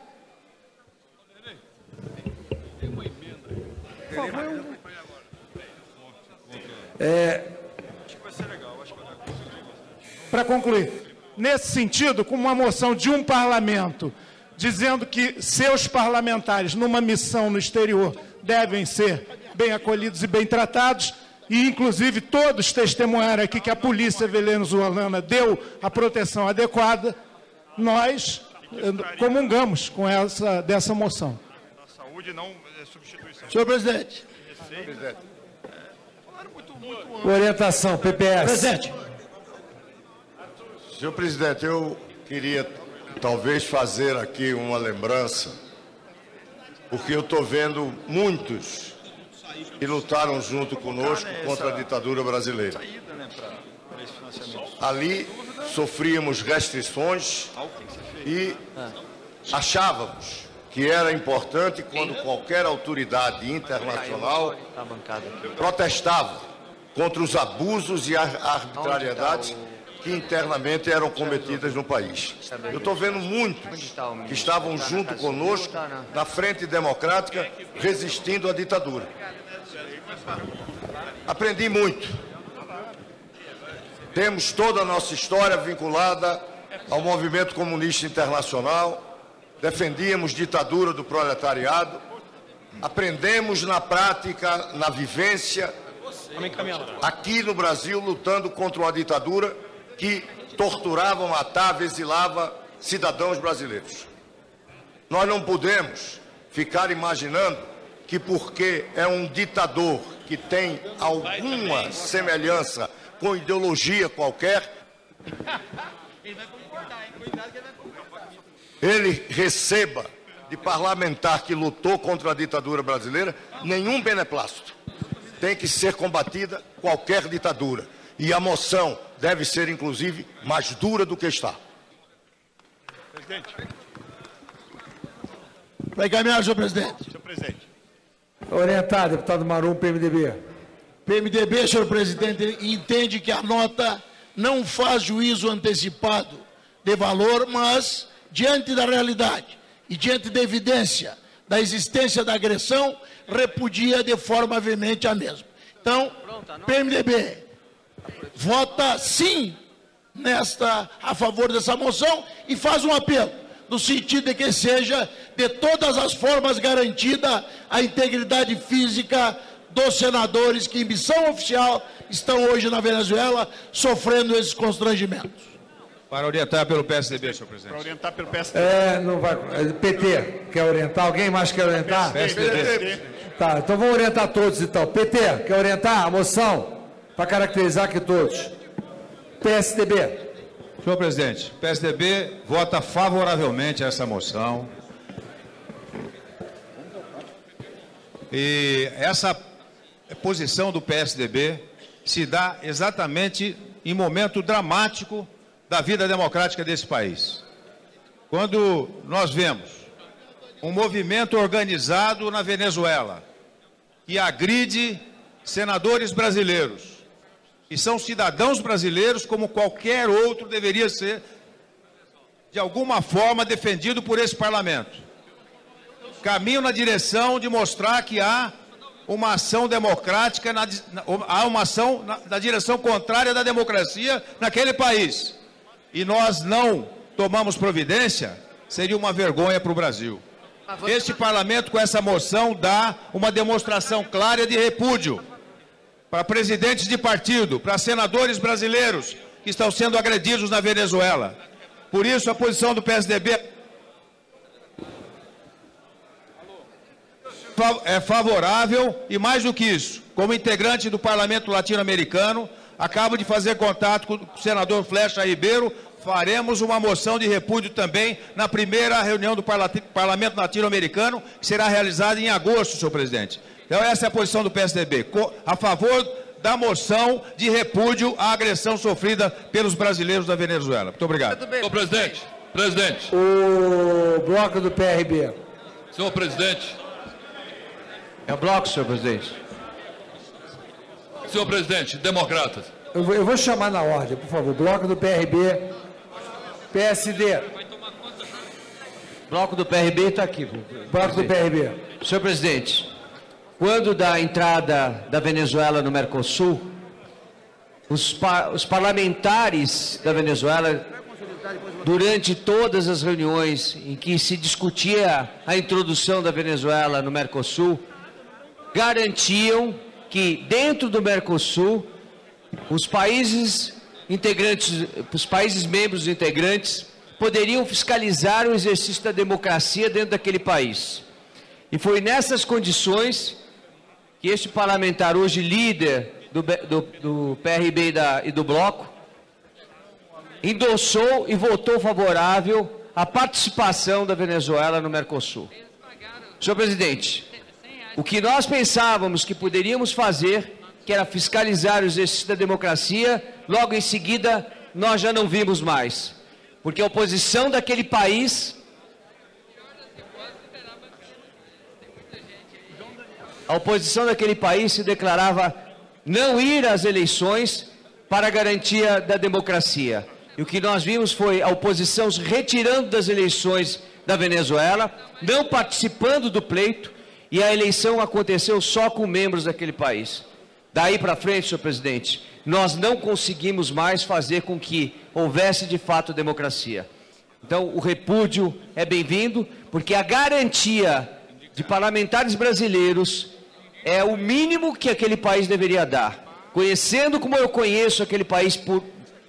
Para concluir, nesse sentido, com uma moção de um parlamento dizendo que seus parlamentares numa missão no exterior devem ser bem acolhidos e bem tratados, e inclusive todos testemunharam aqui que a polícia venezuelana deu a proteção adequada, nós comungamos com dessa moção. Saúde não é substituição. Senhor presidente. Orientação, PPS. Presidente. Senhor presidente, eu queria talvez fazer aqui uma lembrança, porque eu estou vendo muitos que lutaram junto conosco contra a ditadura brasileira. Ali sofríamos restrições e achávamos que era importante quando qualquer autoridade internacional protestava contra os abusos e arbitrariedades que internamente eram cometidas no país. Eu estou vendo muitos que estavam junto conosco na frente democrática, resistindo à ditadura. Aprendi muito. Temos toda a nossa história vinculada ao movimento comunista internacional, defendíamos ditadura do proletariado, aprendemos na prática, na vivência, aqui no Brasil, lutando contra uma ditadura que torturava, matava, exilava cidadãos brasileiros. Nós não podemos ficar imaginando que porque é um ditador que tem alguma semelhança com ideologia qualquer, ele receba de parlamentar que lutou contra a ditadura brasileira nenhum beneplácito. Tem que ser combatida qualquer ditadura. E a moção deve ser, inclusive, mais dura do que está. Presidente. Vai caminhar, senhor presidente. Senhor presidente. Orientar, deputado Marum, PMDB. PMDB, senhor presidente, entende que a nota não faz juízo antecipado de valor, mas, diante da realidade e diante da evidência da existência da agressão, repudia de forma veemente a mesma. Então, PMDB vota sim a favor dessa moção e faz um apelo, no sentido de que seja de todas as formas garantida a integridade física dos senadores que, em missão oficial, estão hoje na Venezuela sofrendo esses constrangimentos. Para orientar pelo PSDB, senhor presidente. Para orientar pelo PSDB. Não vai. PT, quer orientar? Alguém mais quer orientar? PSDB. Tá, então vamos orientar todos, então. PT, quer orientar a moção? Para caracterizar aqui todos. PSDB. Senhor presidente, o PSDB vota favoravelmente a essa moção. E essa posição do PSDB se dá exatamente em momento dramático da vida democrática desse país. Quando nós vemos um movimento organizado na Venezuela que agride senadores brasileiros, que são cidadãos brasileiros como qualquer outro deveria ser, de alguma forma, defendido por esse parlamento. Caminho na direção de mostrar que há uma ação democrática, há uma ação na direção contrária da democracia naquele país. E nós não tomamos providência, seria uma vergonha para o Brasil. Este parlamento, com essa moção, dá uma demonstração clara de repúdio para presidentes de partido, para senadores brasileiros que estão sendo agredidos na Venezuela. Por isso, a posição do PSDB é favorável e, mais do que isso, como integrante do Parlamento Latino-Americano, acabo de fazer contato com o senador Flecha Ribeiro, faremos uma moção de repúdio também na primeira reunião do Parlamento Latino-Americano, que será realizada em agosto, senhor presidente. Então, essa é a posição do PSDB, a favor da moção de repúdio à agressão sofrida pelos brasileiros da Venezuela. Muito obrigado. Senhor presidente, O bloco do PRB. Senhor presidente. É o bloco, senhor presidente. Senhor presidente, democratas. Eu vou chamar na ordem, por favor. Bloco do PRB. PSD. Bloco do PRB está aqui. Bloco do PRB. Senhor presidente, quando da entrada da Venezuela no Mercosul, os parlamentares da Venezuela, durante todas as reuniões em que se discutia a introdução da Venezuela no Mercosul, garantiam que dentro do Mercosul, os países integrantes, os países membros integrantes, poderiam fiscalizar o exercício da democracia dentro daquele país. E foi nessas condições que este parlamentar, hoje líder do PRB e do Bloco, endossou e votou favorável à participação da Venezuela no Mercosul. Senhor presidente, o que nós pensávamos que poderíamos fazer, que era fiscalizar o exercício da democracia, logo em seguida nós já não vimos mais. Porque a oposição daquele país... A oposição daquele país se declarava não ir às eleições para a garantia da democracia. E o que nós vimos foi a oposição se retirando das eleições da Venezuela, não participando do pleito, e a eleição aconteceu só com membros daquele país. Daí para frente, senhor presidente, nós não conseguimos mais fazer com que houvesse de fato democracia. Então, o repúdio é bem-vindo, porque a garantia de parlamentares brasileiros é o mínimo que aquele país deveria dar. Conhecendo como eu conheço aquele país por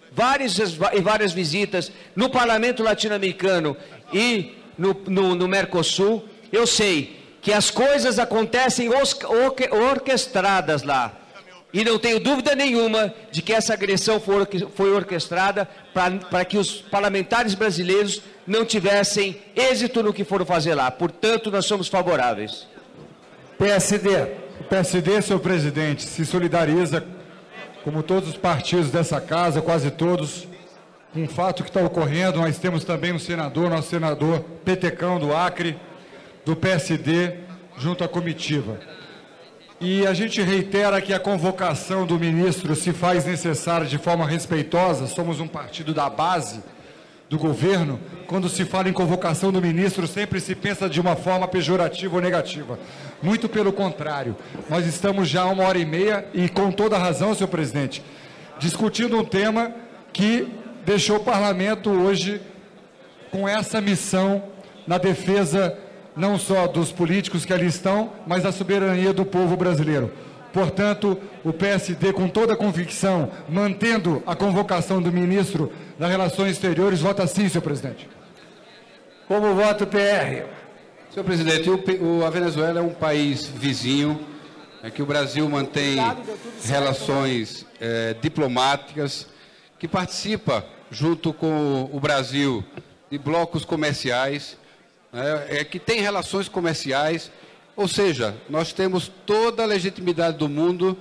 várias visitas no parlamento latino-americano e no Mercosul, eu sei que as coisas acontecem orquestradas lá. E não tenho dúvida nenhuma de que essa agressão foi orquestrada para que os parlamentares brasileiros não tivessem êxito no que foram fazer lá. Portanto, nós somos favoráveis. PSD. O PSD, senhor presidente, se solidariza, como todos os partidos dessa casa, quase todos, com o fato que está ocorrendo. Nós temos também um senador, nosso senador Petecão do Acre, do PSD, junto à comitiva. E a gente reitera que a convocação do ministro se faz necessária de forma respeitosa. Somos um partido da base do governo. Quando se fala em convocação do ministro, sempre se pensa de uma forma pejorativa ou negativa. Muito pelo contrário. Nós estamos já há 1h30 e, com toda razão, senhor presidente, discutindo um tema que deixou o parlamento hoje com essa missão na defesa não só dos políticos que ali estão, mas da soberania do povo brasileiro. Portanto, o PSD, com toda a convicção, mantendo a convocação do ministro das Relações Exteriores, vota sim, senhor presidente. Como vota o PR? Senhor presidente, a Venezuela é um país vizinho, que o Brasil mantém relações diplomáticas, que participa, junto com o Brasil, de blocos comerciais, que tem relações comerciais, ou seja, nós temos toda a legitimidade do mundo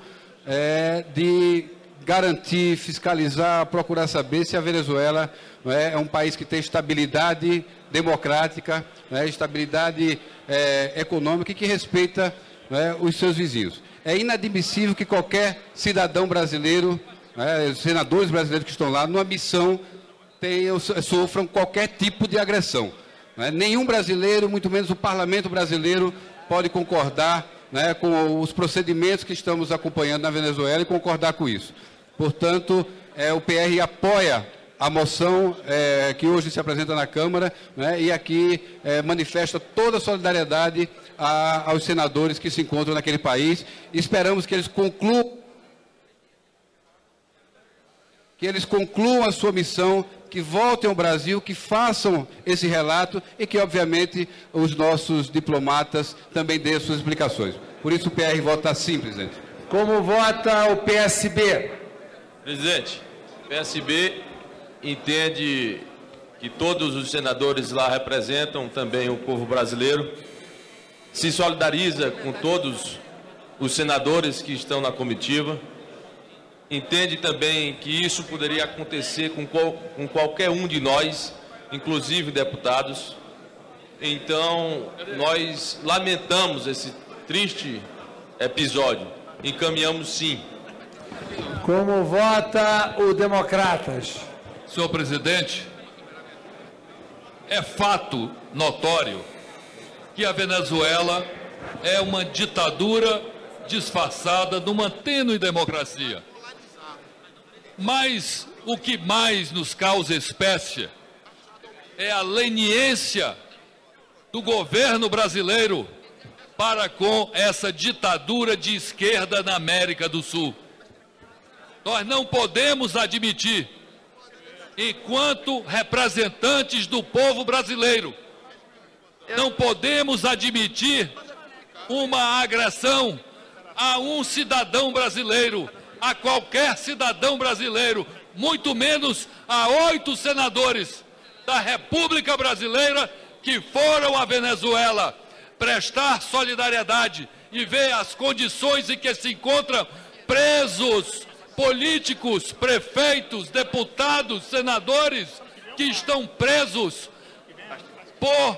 de garantir, fiscalizar, procurar saber se a Venezuela é um país que tem estabilidade democrática, estabilidade econômica e que respeita os seus vizinhos. É inadmissível que qualquer cidadão brasileiro, senadores brasileiros que estão lá, numa missão, sofram qualquer tipo de agressão. Nenhum brasileiro, muito menos o parlamento brasileiro, pode concordar com os procedimentos que estamos acompanhando na Venezuela e concordar com isso. Portanto, o PR apoia a moção que hoje se apresenta na Câmara, e aqui manifesta toda a solidariedade aos senadores que se encontram naquele país. Esperamos que eles concluam a sua missão, que voltem ao Brasil, que façam esse relato e que, obviamente, os nossos diplomatas também deem suas explicações. Por isso o PR vota sim, presidente. Como vota o PSB? Presidente, o PSB entende que todos os senadores lá representam também o povo brasileiro, se solidariza com todos os senadores que estão na comitiva, entende também que isso poderia acontecer com qualquer um de nós, inclusive deputados. Então, nós lamentamos esse triste episódio. Encaminhamos sim. Como vota o Democratas? Senhor presidente, é fato notório que a Venezuela é uma ditadura disfarçada de uma tênue democracia. Mas o que mais nos causa espécie é a leniência do governo brasileiro para com essa ditadura de esquerda na América do Sul. Nós não podemos admitir, enquanto representantes do povo brasileiro, não podemos admitir uma agressão a um cidadão brasileiro, a qualquer cidadão brasileiro, muito menos a 8 senadores da República Brasileira que foram à Venezuela prestar solidariedade e ver as condições em que se encontram presos políticos, prefeitos, deputados, senadores que estão presos por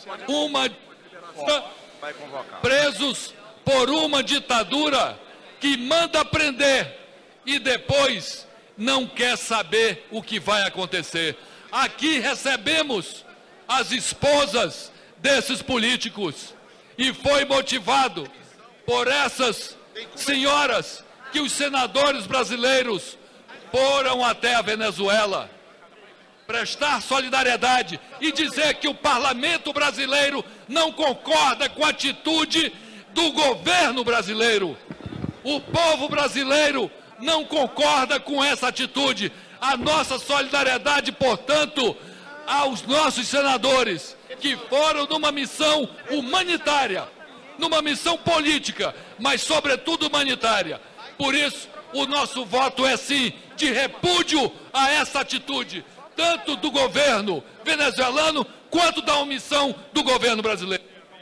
uma ditadura que manda prender e depois não quer saber o que vai acontecer. Aqui recebemos as esposas desses políticos e foi motivado por essas senhoras que os senadores brasileiros foram até a Venezuela prestar solidariedade e dizer que o parlamento brasileiro não concorda com a atitude do governo brasileiro. O povo brasileiro não concorda com essa atitude. A nossa solidariedade, portanto, aos nossos senadores que foram numa missão humanitária, numa missão política, mas sobretudo humanitária. Por isso, o nosso voto é sim de repúdio a essa atitude, tanto do governo venezuelano quanto da omissão do governo brasileiro.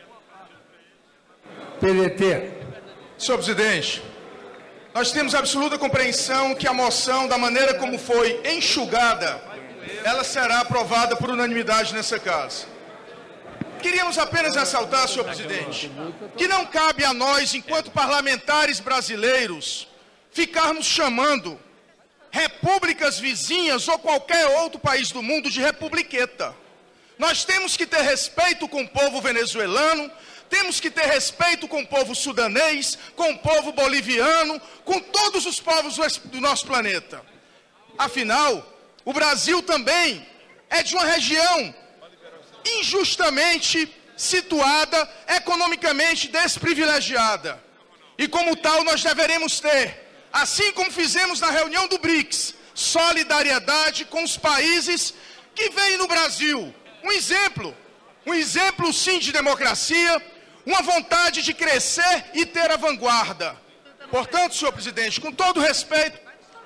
PDT. Senhor presidente, nós temos absoluta compreensão que a moção, da maneira como foi enxugada, ela será aprovada por unanimidade nessa casa. Queríamos apenas ressaltar, senhor presidente, que não cabe a nós, enquanto parlamentares brasileiros, ficarmos chamando repúblicas vizinhas ou qualquer outro país do mundo de republiqueta. Nós temos que ter respeito com o povo venezuelano, temos que ter respeito com o povo sudanês, com o povo boliviano, com todos os povos do nosso planeta. Afinal, o Brasil também é de uma região injustamente situada, economicamente desprivilegiada. E como tal, nós deveremos ter, assim como fizemos na reunião do BRICS, solidariedade com os países que vêm no Brasil. Um exemplo sim de democracia, uma vontade de crescer e ter a vanguarda. Portanto, senhor presidente, com todo respeito,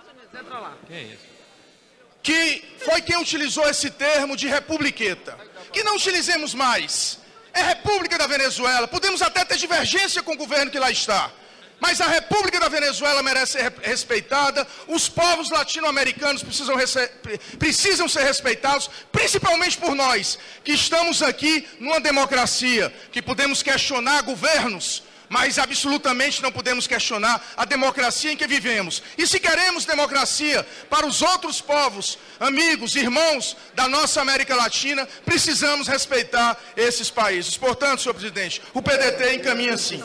que foi quem utilizou esse termo de republiqueta, que não utilizemos mais. É República da Venezuela, podemos até ter divergência com o governo que lá está, mas a República da Venezuela merece ser respeitada, os povos latino-americanos precisam ser respeitados, principalmente por nós, que estamos aqui numa democracia, que podemos questionar governos, mas absolutamente não podemos questionar a democracia em que vivemos. E se queremos democracia para os outros povos, amigos, irmãos da nossa América Latina, precisamos respeitar esses países. Portanto, senhor presidente, o PDT encaminha sim.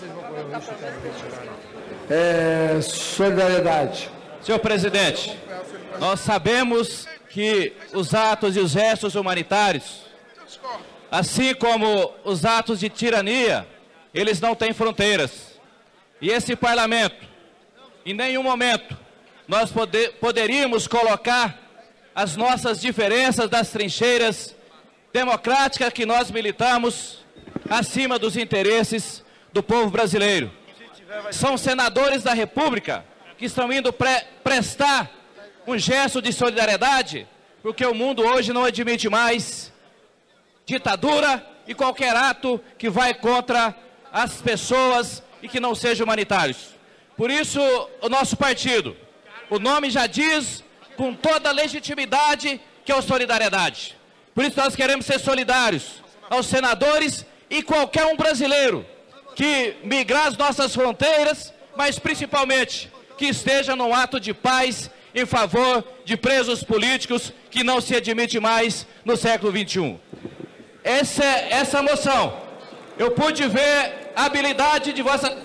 Solidariedade. Senhor presidente, nós sabemos que os atos e os gestos humanitários, assim como os atos de tirania, eles não têm fronteiras. E esse parlamento, em nenhum momento, nós poderíamos colocar as nossas diferenças das trincheiras democráticas que nós militamos acima dos interesses do povo brasileiro. São senadores da República que estão indo prestar um gesto de solidariedade, porque o mundo hoje não admite mais ditadura e qualquer ato que vai contra as pessoas e que não sejam humanitários. Por isso, o nosso partido, o nome já diz com toda a legitimidade que é a solidariedade. Por isso nós queremos ser solidários aos senadores e qualquer um brasileiro que migrar as nossas fronteiras, mas principalmente que esteja num ato de paz em favor de presos políticos que não se admite mais no século XXI. Essa moção, eu pude ver a habilidade de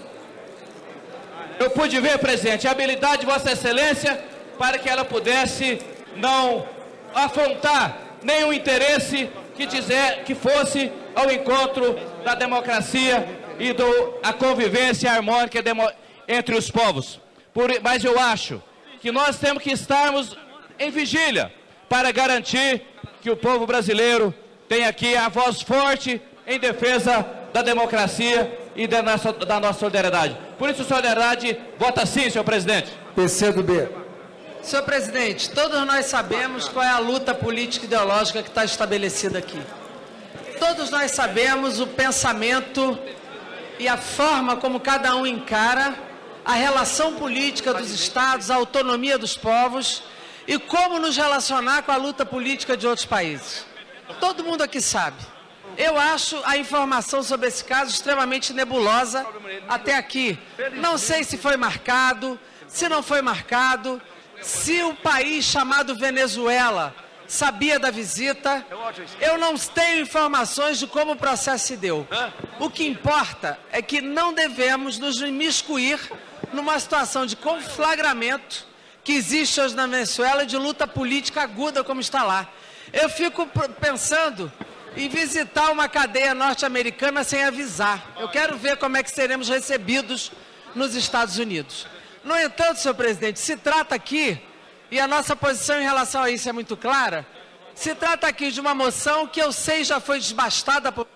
presidente, a habilidade de Vossa Excelência para que ela pudesse não afrontar nenhum interesse que fosse ao encontro da democracia e a convivência harmônica entre os povos. Mas eu acho que nós temos que estarmos em vigília para garantir que o povo brasileiro tem aqui a voz forte em defesa da democracia e da nossa solidariedade. Por isso, solidariedade, vota sim, senhor presidente. PCdoB. Senhor presidente, todos nós sabemos qual é a luta política e ideológica que está estabelecida aqui. Todos nós sabemos o pensamento e a forma como cada um encara a relação política dos estados, a autonomia dos povos e como nos relacionar com a luta política de outros países. Todo mundo aqui sabe. Eu acho a informação sobre esse caso extremamente nebulosa até aqui. Não sei se foi marcado, se não foi marcado, se o país chamado Venezuela sabia da visita. Eu não tenho informações de como o processo se deu. O que importa é que não devemos nos imiscuir numa situação de conflagramento que existe hoje na Venezuela e de luta política aguda como está lá. Eu fico pensando em visitar uma cadeia norte-americana sem avisar. Eu quero ver como é que seremos recebidos nos Estados Unidos. No entanto, senhor presidente, se trata aqui, e a nossa posição em relação a isso é muito clara, se trata aqui de uma moção que eu sei já foi desbastada por...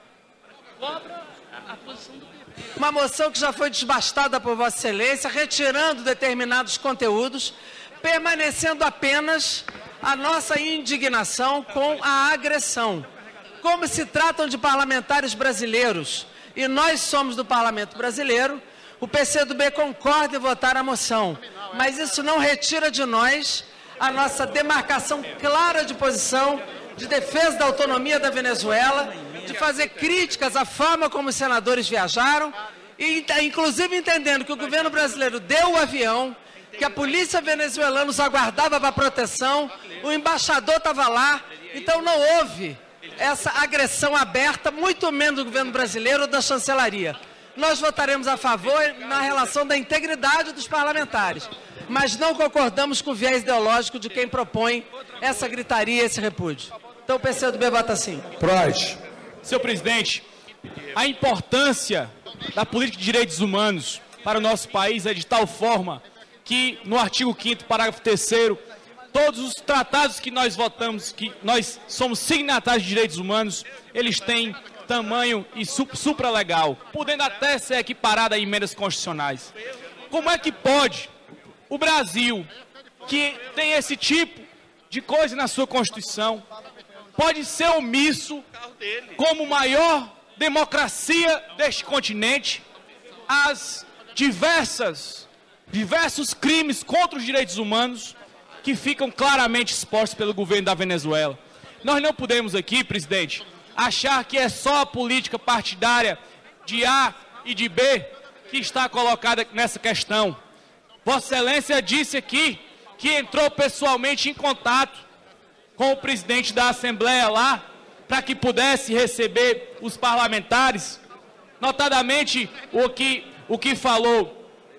Uma moção que já foi desbastada por Vossa Excelência, retirando determinados conteúdos, permanecendo apenas a nossa indignação com a agressão. Como se tratam de parlamentares brasileiros e nós somos do Parlamento Brasileiro, o PCdoB concorda em votar a moção, mas isso não retira de nós a nossa demarcação clara de posição de defesa da autonomia da Venezuela, de fazer críticas à forma como os senadores viajaram, e inclusive entendendo que o governo brasileiro deu o avião, que a polícia venezuelana os aguardava para proteção, o embaixador estava lá, então não houve essa agressão aberta, muito menos do governo brasileiro ou da chancelaria. Nós votaremos a favor na relação da integridade dos parlamentares, mas não concordamos com o viés ideológico de quem propõe essa gritaria e esse repúdio. Então o PCdoB vota sim. Prois. Senhor presidente, a importância da política de direitos humanos para o nosso país é de tal forma que, no artigo 5º, parágrafo 3º, todos os tratados que nós votamos, que nós somos signatários de direitos humanos, eles têm tamanho e supralegal, podendo até ser equiparado a emendas constitucionais. Como é que pode o Brasil, que tem esse tipo de coisa na sua Constituição, pode ser omisso como maior democracia deste continente às diversos crimes contra os direitos humanos que ficam claramente expostos pelo governo da Venezuela? Nós não podemos aqui, presidente, achar que é só a política partidária de A e de B que está colocada nessa questão. Vossa Excelência disse aqui que entrou pessoalmente em contato com o presidente da Assembleia lá, para que pudesse receber os parlamentares, notadamente o que falou.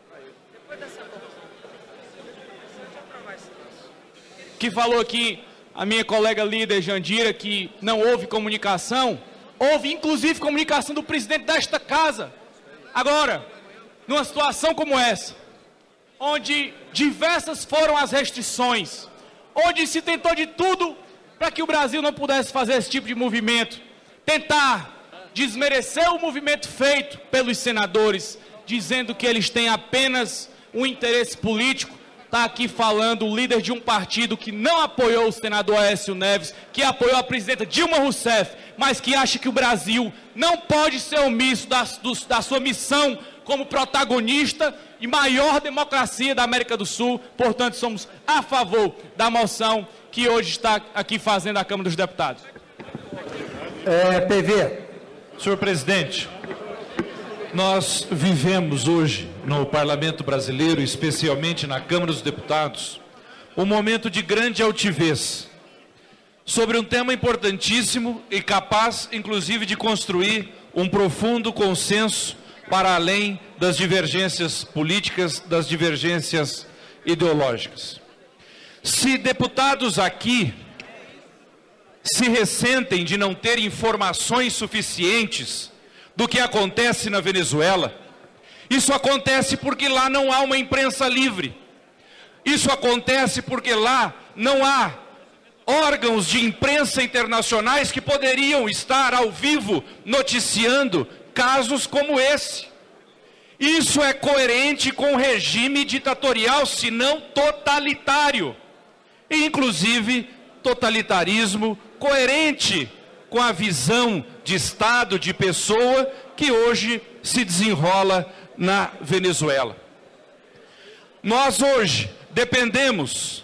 Que falou aqui a minha colega líder Jandira, que não houve comunicação. Houve inclusive comunicação do presidente desta casa. Agora, numa situação como essa, onde diversas foram as restrições, onde se tentou de tudo para que o Brasil não pudesse fazer esse tipo de movimento, tentar desmerecer o movimento feito pelos senadores, dizendo que eles têm apenas um interesse político. Está aqui falando o líder de um partido que não apoiou o senador Aécio Neves, que apoiou a presidenta Dilma Rousseff, mas que acha que o Brasil não pode ser omisso da sua missão como protagonista e maior democracia da América do Sul. Portanto, somos a favor da moção que hoje está aqui fazendo a Câmara dos Deputados. PV. Senhor presidente, nós vivemos hoje no Parlamento Brasileiro, especialmente na Câmara dos Deputados, um momento de grande altivez sobre um tema importantíssimo e capaz, inclusive, de construir um profundo consenso para além das divergências políticas, das divergências ideológicas. Se deputados aqui se ressentem de não ter informações suficientes do que acontece na Venezuela, isso acontece porque lá não há uma imprensa livre. Isso acontece porque lá não há órgãos de imprensa internacionais que poderiam estar ao vivo noticiando casos como esse. Isso é coerente com o regime ditatorial, se não totalitário. E, inclusive, totalitarismo coerente com a visão de Estado, de pessoa, que hoje se desenrola na Venezuela. Nós hoje dependemos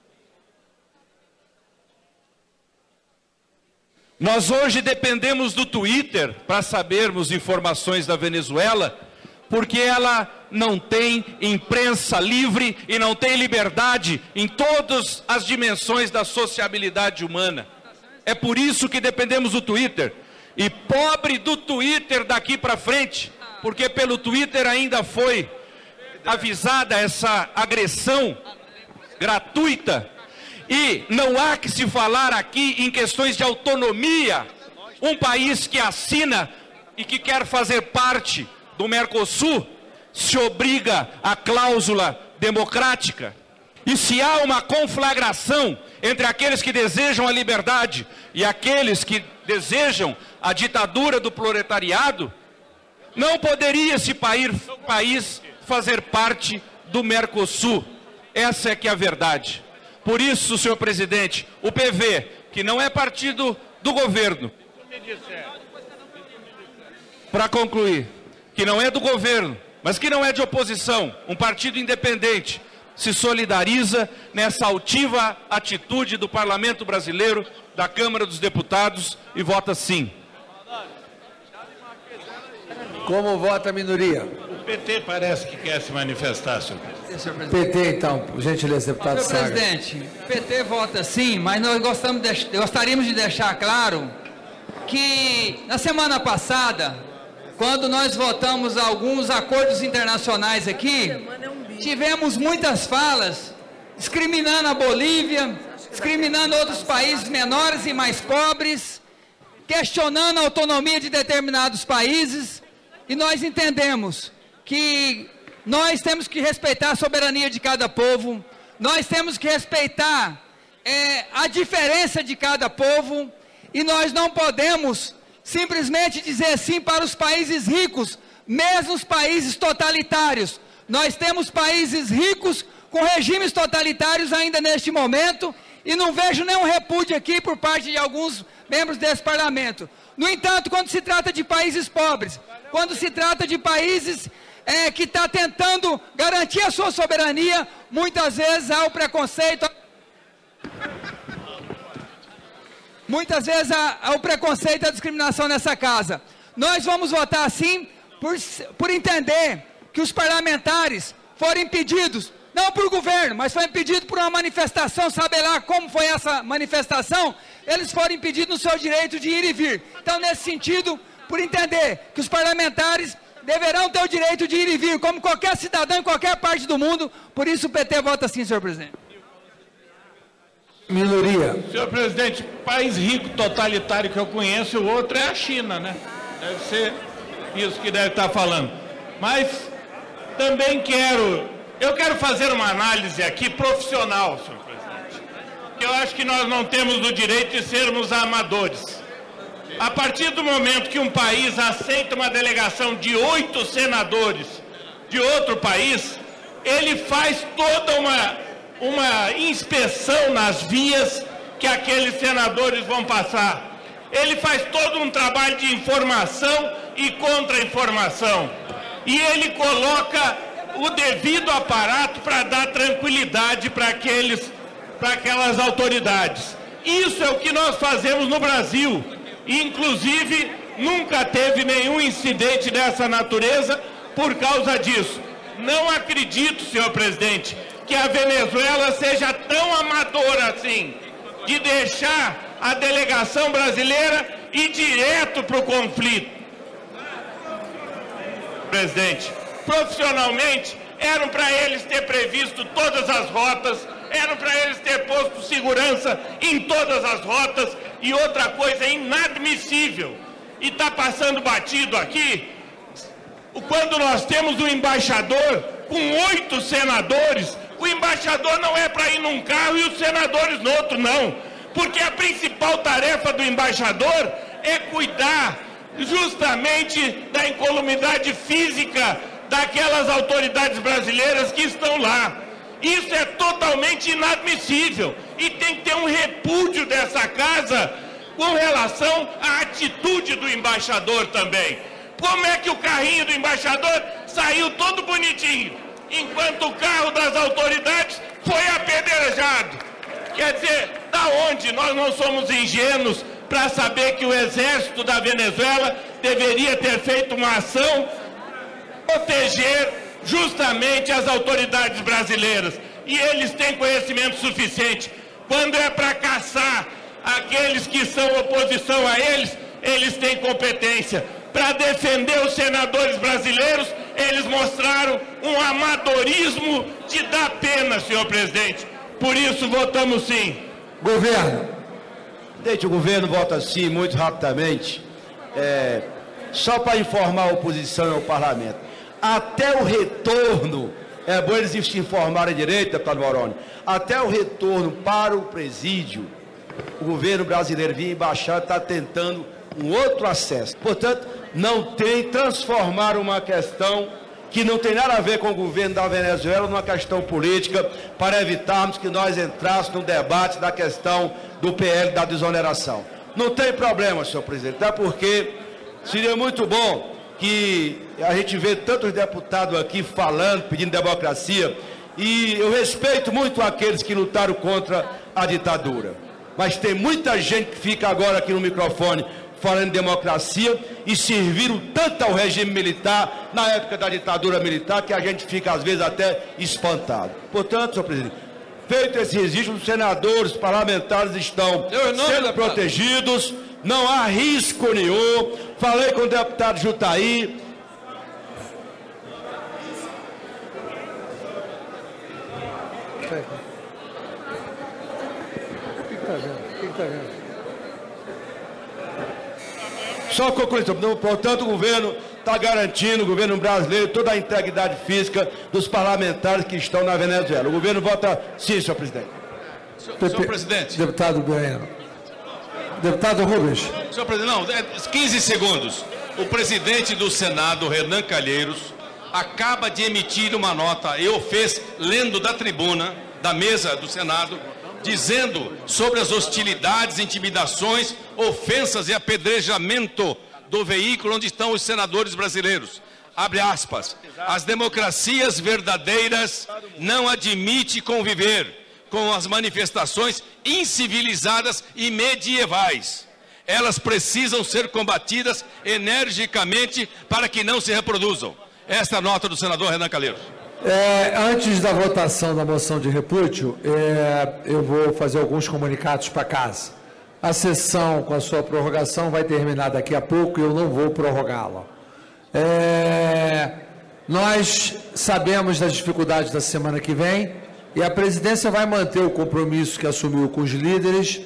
do Twitter para sabermos informações da Venezuela, porque ela não tem imprensa livre e não tem liberdade em todas as dimensões da sociabilidade humana. É por isso que dependemos do Twitter. E pobre do Twitter daqui para frente, porque pelo Twitter ainda foi avisada essa agressão gratuita. E não há que se falar aqui em questões de autonomia. Um país que assina e que quer fazer parte do Mercosul se obriga à cláusula democrática. E se há uma conflagração entre aqueles que desejam a liberdade e aqueles que desejam a ditadura do proletariado, não poderia esse país fazer parte do Mercosul. Essa é que é a verdade. Por isso, senhor presidente, o PV, que não é partido do governo, para concluir, que não é do governo, mas que não é de oposição, um partido independente, se solidariza nessa altiva atitude do Parlamento Brasileiro, da Câmara dos Deputados, e vota sim. Como vota a minoria? O PT parece que quer se manifestar, senhor presidente. PT, então, por gentileza, deputado Senhor presidente, o PT vota sim, mas nós gostaríamos de deixar claro que na semana passada, quando nós votamos alguns acordos internacionais aqui, tivemos muitas falas discriminando a Bolívia, discriminando outros países menores e mais pobres, questionando a autonomia de determinados países, e nós entendemos que nós temos que respeitar a soberania de cada povo, nós temos que respeitar a diferença de cada povo, e nós não podemos simplesmente dizer sim para os países ricos, mesmo os países totalitários. Nós temos países ricos com regimes totalitários ainda neste momento, e não vejo nenhum repúdio aqui por parte de alguns membros desse parlamento. No entanto, quando se trata de países pobres, quando se trata de países que estão tentando garantir a sua soberania, muitas vezes há o preconceito. Muitas vezes há o preconceito e a discriminação nessa casa. Nós vamos votar sim por entender que os parlamentares foram impedidos, não por governo, mas foi impedido por uma manifestação, sabe lá como foi essa manifestação, eles foram impedidos no seu direito de ir e vir. Então, nesse sentido, por entender que os parlamentares deverão ter o direito de ir e vir, como qualquer cidadão em qualquer parte do mundo, por isso o PT vota sim, senhor presidente. Minoria. Senhor presidente, país rico totalitário que eu conheço, o outro é a China, né? Deve ser isso que deve estar falando. Mas também eu quero fazer uma análise aqui profissional, senhor presidente. Eu acho que nós não temos o direito de sermos amadores. A partir do momento que um país aceita uma delegação de 8 senadores de outro país, ele faz toda uma inspeção nas vias que aqueles senadores vão passar. Ele faz todo um trabalho de informação e contra-informação. E ele coloca o devido aparato para dar tranquilidade para aquelas autoridades. Isso é o que nós fazemos no Brasil. Inclusive, nunca teve nenhum incidente dessa natureza por causa disso. Não acredito, senhor presidente, que a Venezuela seja tão amadora assim, de deixar a delegação brasileira ir direto para o conflito. Presidente, profissionalmente, eram para eles ter previsto todas as rotas, eram para eles ter posto segurança em todas as rotas, e outra coisa inadmissível, e está passando batido aqui, quando nós temos um embaixador com 8 senadores, o embaixador não é para ir num carro e os senadores no outro não, porque a principal tarefa do embaixador é cuidar justamente da incolumidade física daquelas autoridades brasileiras que estão lá. Isso é totalmente inadmissível e tem que ter um repúdio dessa casa com relação à atitude do embaixador também. Como é que o carrinho do embaixador saiu todo bonitinho, enquanto o carro das autoridades foi apedrejado? Quer dizer, da onde nós não somos ingênuos para saber que o exército da Venezuela deveria ter feito uma ação proteger justamente as autoridades brasileiras, e eles têm conhecimento suficiente. Quando é para caçar aqueles que são oposição a eles, eles têm competência. Para defender os senadores brasileiros, Eles mostraram um amadorismo de dar pena, senhor presidente. Por isso, votamos sim. Governo. Presidente, o governo vota sim, muito rapidamente. Só para informar a oposição e o parlamento. Até o retorno, é bom eles se informarem direito, deputado Moroni, até o retorno para o presídio, o governo brasileiro via embaixada está tentando um outro acesso. Portanto, não tem transformar uma questão que não tem nada a ver com o governo da Venezuela numa questão política para evitarmos que nós entrássemos no debate da questão do PL da desoneração. Não tem problema, senhor presidente, até porque seria muito bom que a gente vê tantos deputados aqui falando, pedindo democracia, e eu respeito muito aqueles que lutaram contra a ditadura. Mas tem muita gente que fica agora aqui no microfone falando de democracia e serviram tanto ao regime militar, na época da ditadura militar, que a gente fica às vezes até espantado. Portanto, senhor presidente, feito esse registro, os senadores, parlamentares estão sendo protegidos, não há risco nenhum. Falei com o deputado Jutaí. Só concluindo, portanto, o governo está garantindo, o governo brasileiro, toda a integridade física dos parlamentares que estão na Venezuela. O governo vota sim, senhor presidente. Senhor presidente. Deputado Bueno. Deputado Rubens. Senhor presidente, não, 15 segundos. O presidente do Senado, Renan Calheiros, acaba de emitir uma nota, eu fez lendo da tribuna, da mesa do Senado, dizendo sobre as hostilidades, intimidações, ofensas e apedrejamento do veículo onde estão os senadores brasileiros. Abre aspas. As democracias verdadeiras não admitem conviver com as manifestações incivilizadas e medievais. Elas precisam ser combatidas energicamente para que não se reproduzam. Esta é a nota do senador Renan Calheiros. Antes da votação da moção de repúdio, eu vou fazer alguns comunicados para casa. A sessão, com a sua prorrogação, vai terminar daqui a pouco e eu não vou prorrogá-la. Nós sabemos das dificuldades da semana que vem e a presidência vai manter o compromisso que assumiu com os líderes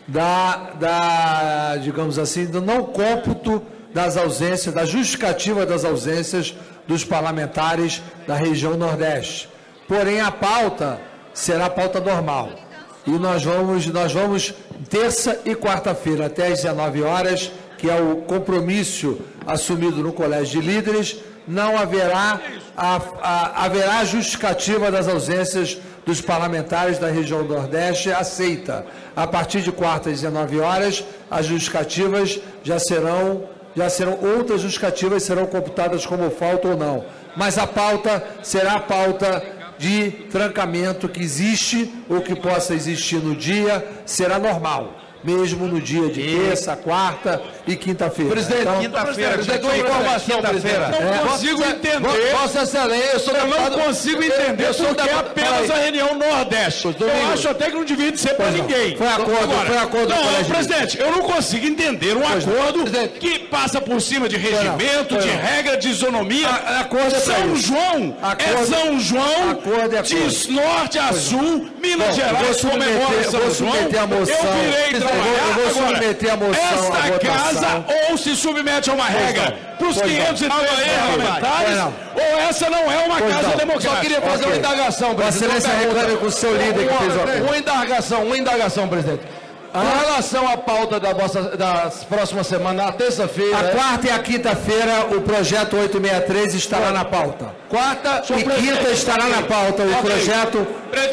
digamos assim, do não cômputo das ausências, da justificativa das ausências dos parlamentares da região Nordeste. Porém, a pauta será a pauta normal. E nós vamos terça e quarta-feira, até às 19 horas, que é o compromisso assumido no Colégio de Líderes, não haverá haverá justificativa das ausências dos parlamentares da região Nordeste aceita. A partir de quarta às 19 horas, as justificativas já serão outras justificativas serão computadas como falta ou não. Mas a pauta será a pauta de trancamento que existe ou que possa existir no dia, será normal, mesmo no dia de terça, quarta e quinta-feira. Presidente, então, quinta-feira, uma informação, quinta-feira. Não consigo entender. Vossa Excelência, eu não consigo entender porque é apenas a reunião Nordeste. Eu acho até que não devia ser para ninguém. Foi acordo. Não, presidente, eu não consigo entender um acordo que passa por cima de regimento, de regra, de isonomia. São João é São João, de norte a sul, Minas Gerais comemora São João. Eu virei eu vou submeter a moção à votação. Esta casa ou se submete a uma regra para os 503 parlamentares, ou essa não é uma casa democrática. Só queria fazer uma indagação, presidente. Vossa Excelência reclame com o seu líder que fez uma indagação, presidente. Com relação à pauta da próxima semana, na terça-feira... A quarta e a quinta-feira, o projeto 863 estará na pauta. Quarta e quinta estará na pauta o projeto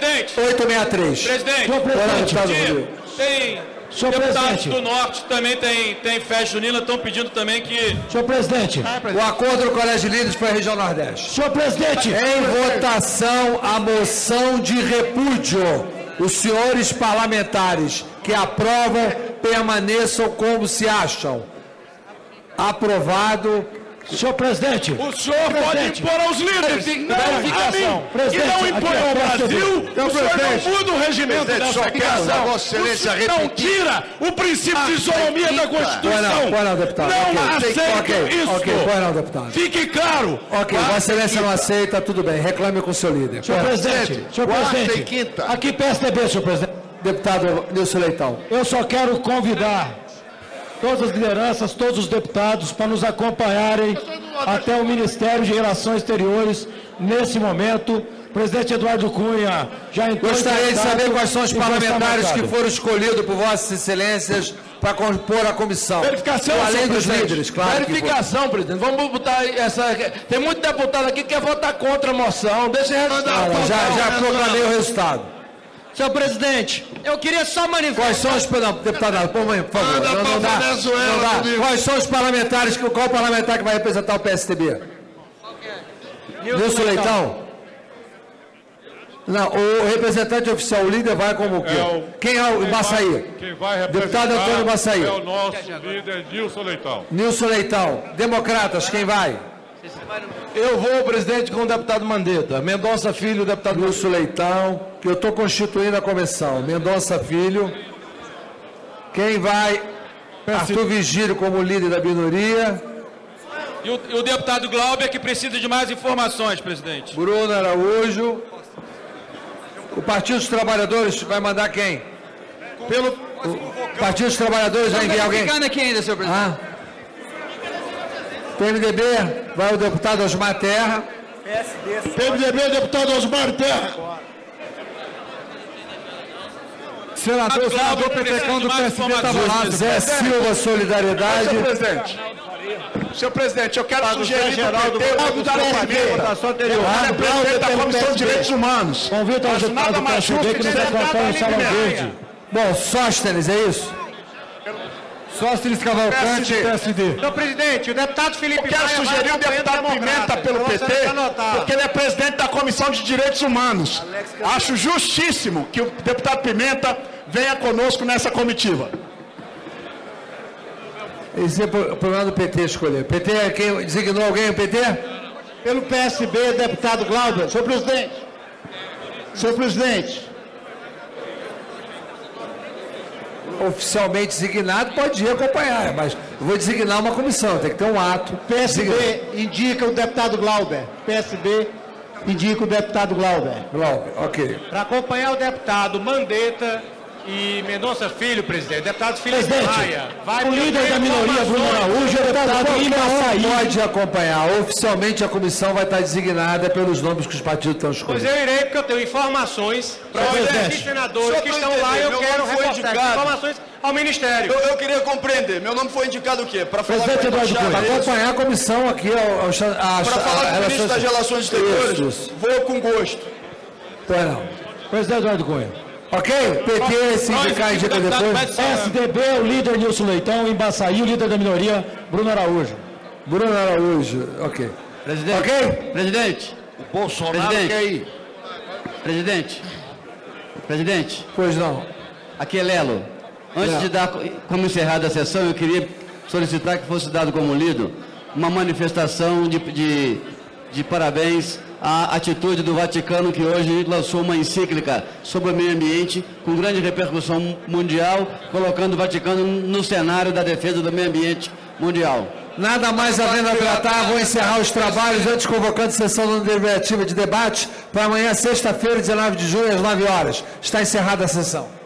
863. Presidente, deputados do Norte também tem festa junina, estão pedindo também que... Senhor presidente, o acordo do Colégio de Líderes para a região Nordeste. Senhor presidente, em votação a moção de repúdio. Os senhores parlamentares que aprovam permaneçam como se acham. Aprovado. Senhor presidente. O senhor pode impor aos líderes, não a mim. E não impõe ao Brasil, o senhor não muda o regimento dessa casa. Não tira o princípio de isonomia da Constituição. Não aceita isso. Fique claro. Ok, Vossa Excelência não aceita, tudo bem. Reclame com o seu líder. Senhor presidente, aqui PSDB, senhor presidente. Deputado Nilson Leitão. Eu só quero convidar todas as lideranças, todos os deputados, para nos acompanharem até o Ministério de Relações Exteriores nesse momento. O presidente Eduardo Cunha já entrou. Gostaria de saber quais são os parlamentares que foram escolhidos por Vossas Excelências para compor a comissão. Verificação, além dos líderes, claro. Verificação, presidente. Vamos botar essa. Tem muito deputado aqui que quer votar contra a moção. Deixa o resultado. Já proclamei o resultado. Senhor presidente, eu queria só manifestar... Quais são os... Não, deputado, por favor, não dá. Quais são os parlamentares, qual o parlamentar que vai representar o PSDB? Nilson Leitão? Não, o representante oficial, o líder, vai como o quê? Quem é o Baçaí? Quem vai deputado Antônio Baçaí. É o nosso líder, Nilson Leitão. Nilson Leitão. Democratas, quem vai? Eu vou, presidente, com o deputado Mandetta. Mendonça Filho, deputado Nilson Leitão, que eu estou constituindo a comissão. Mendonça Filho. Quem vai? Arthur Vigílio como líder da minoria. E o deputado Glauber, que precisa de mais informações, presidente. Bruno Araújo. O Partido dos Trabalhadores vai mandar quem? O Partido dos Trabalhadores vai enviar alguém? Ficando aqui ainda, senhor presidente. PMDB, vai o deputado Osmar Terra. PMDB, deputado Osmar Terra. Senador Petecão do PSB estava lá. José Silva, Solidariedade. Senhor presidente. Senhor presidente, eu quero sugerir geral do votação anterior. Presidente da Comissão de Direitos Humanos. Convida o deputado do PSB que nos acompanha no Salão Verde. Bom, Sóstenes, é isso? Sóstenes Cavalcante, PSD. Senhor presidente, o deputado Felipe Maia... Eu quero sugerir o deputado Pimenta pelo PT, porque ele é presidente da Comissão de Direitos Humanos. Acho justíssimo que o deputado Pimenta venha conosco nessa comitiva. Esse é o problema do PT escolher. PT é quem designou alguém, o PT? Pelo PSB, deputado Glauber. Senhor presidente. Senhor presidente. Oficialmente designado, pode ir acompanhar, mas eu vou designar uma comissão, tem que ter um ato. PSB indica o deputado Glauber. PSB indica o deputado Glauber. Glauber, ok. Para acompanhar o deputado Mandetta e Mendonça Filho, presidente. Deputado Felipe Maia. O líder da minoria, Bruno Araújo, o deputado Ibaçaí. Pode acompanhar. Oficialmente a comissão vai estar designada pelos nomes que os partidos estão escolhendo. Pois eu irei, porque eu tenho informações para os senadores que estão lá e eu quero reportar informações ao Ministério. Eu queria compreender. Meu nome foi indicado o quê? Para falar com acompanhar a comissão aqui. Para falar com o ministro das Relações Exteriores, vou com gosto. Pois não. Presidente Eduardo Cunha. Ok? PT, sindicar indica depois. PSDB, o líder Nilson Leitão, Embaçaí, o líder da minoria, Bruno Araújo. Bruno Araújo, ok. Presidente, ok? Presidente. O Bolsonaro quer ir. Presidente. Pois não. Aqui é Lelo. Antes de dar como encerrada a sessão, eu queria solicitar que fosse dado como lido uma manifestação de parabéns à atitude do Vaticano, que hoje lançou uma encíclica sobre o meio ambiente, com grande repercussão mundial, colocando o Vaticano no cenário da defesa do meio ambiente mundial. Nada mais havendo a tratar, vou encerrar os trabalhos, antes convocando sessão não deliberativa de debate para amanhã, sexta-feira, 19 de junho, às 9 horas. Está encerrada a sessão.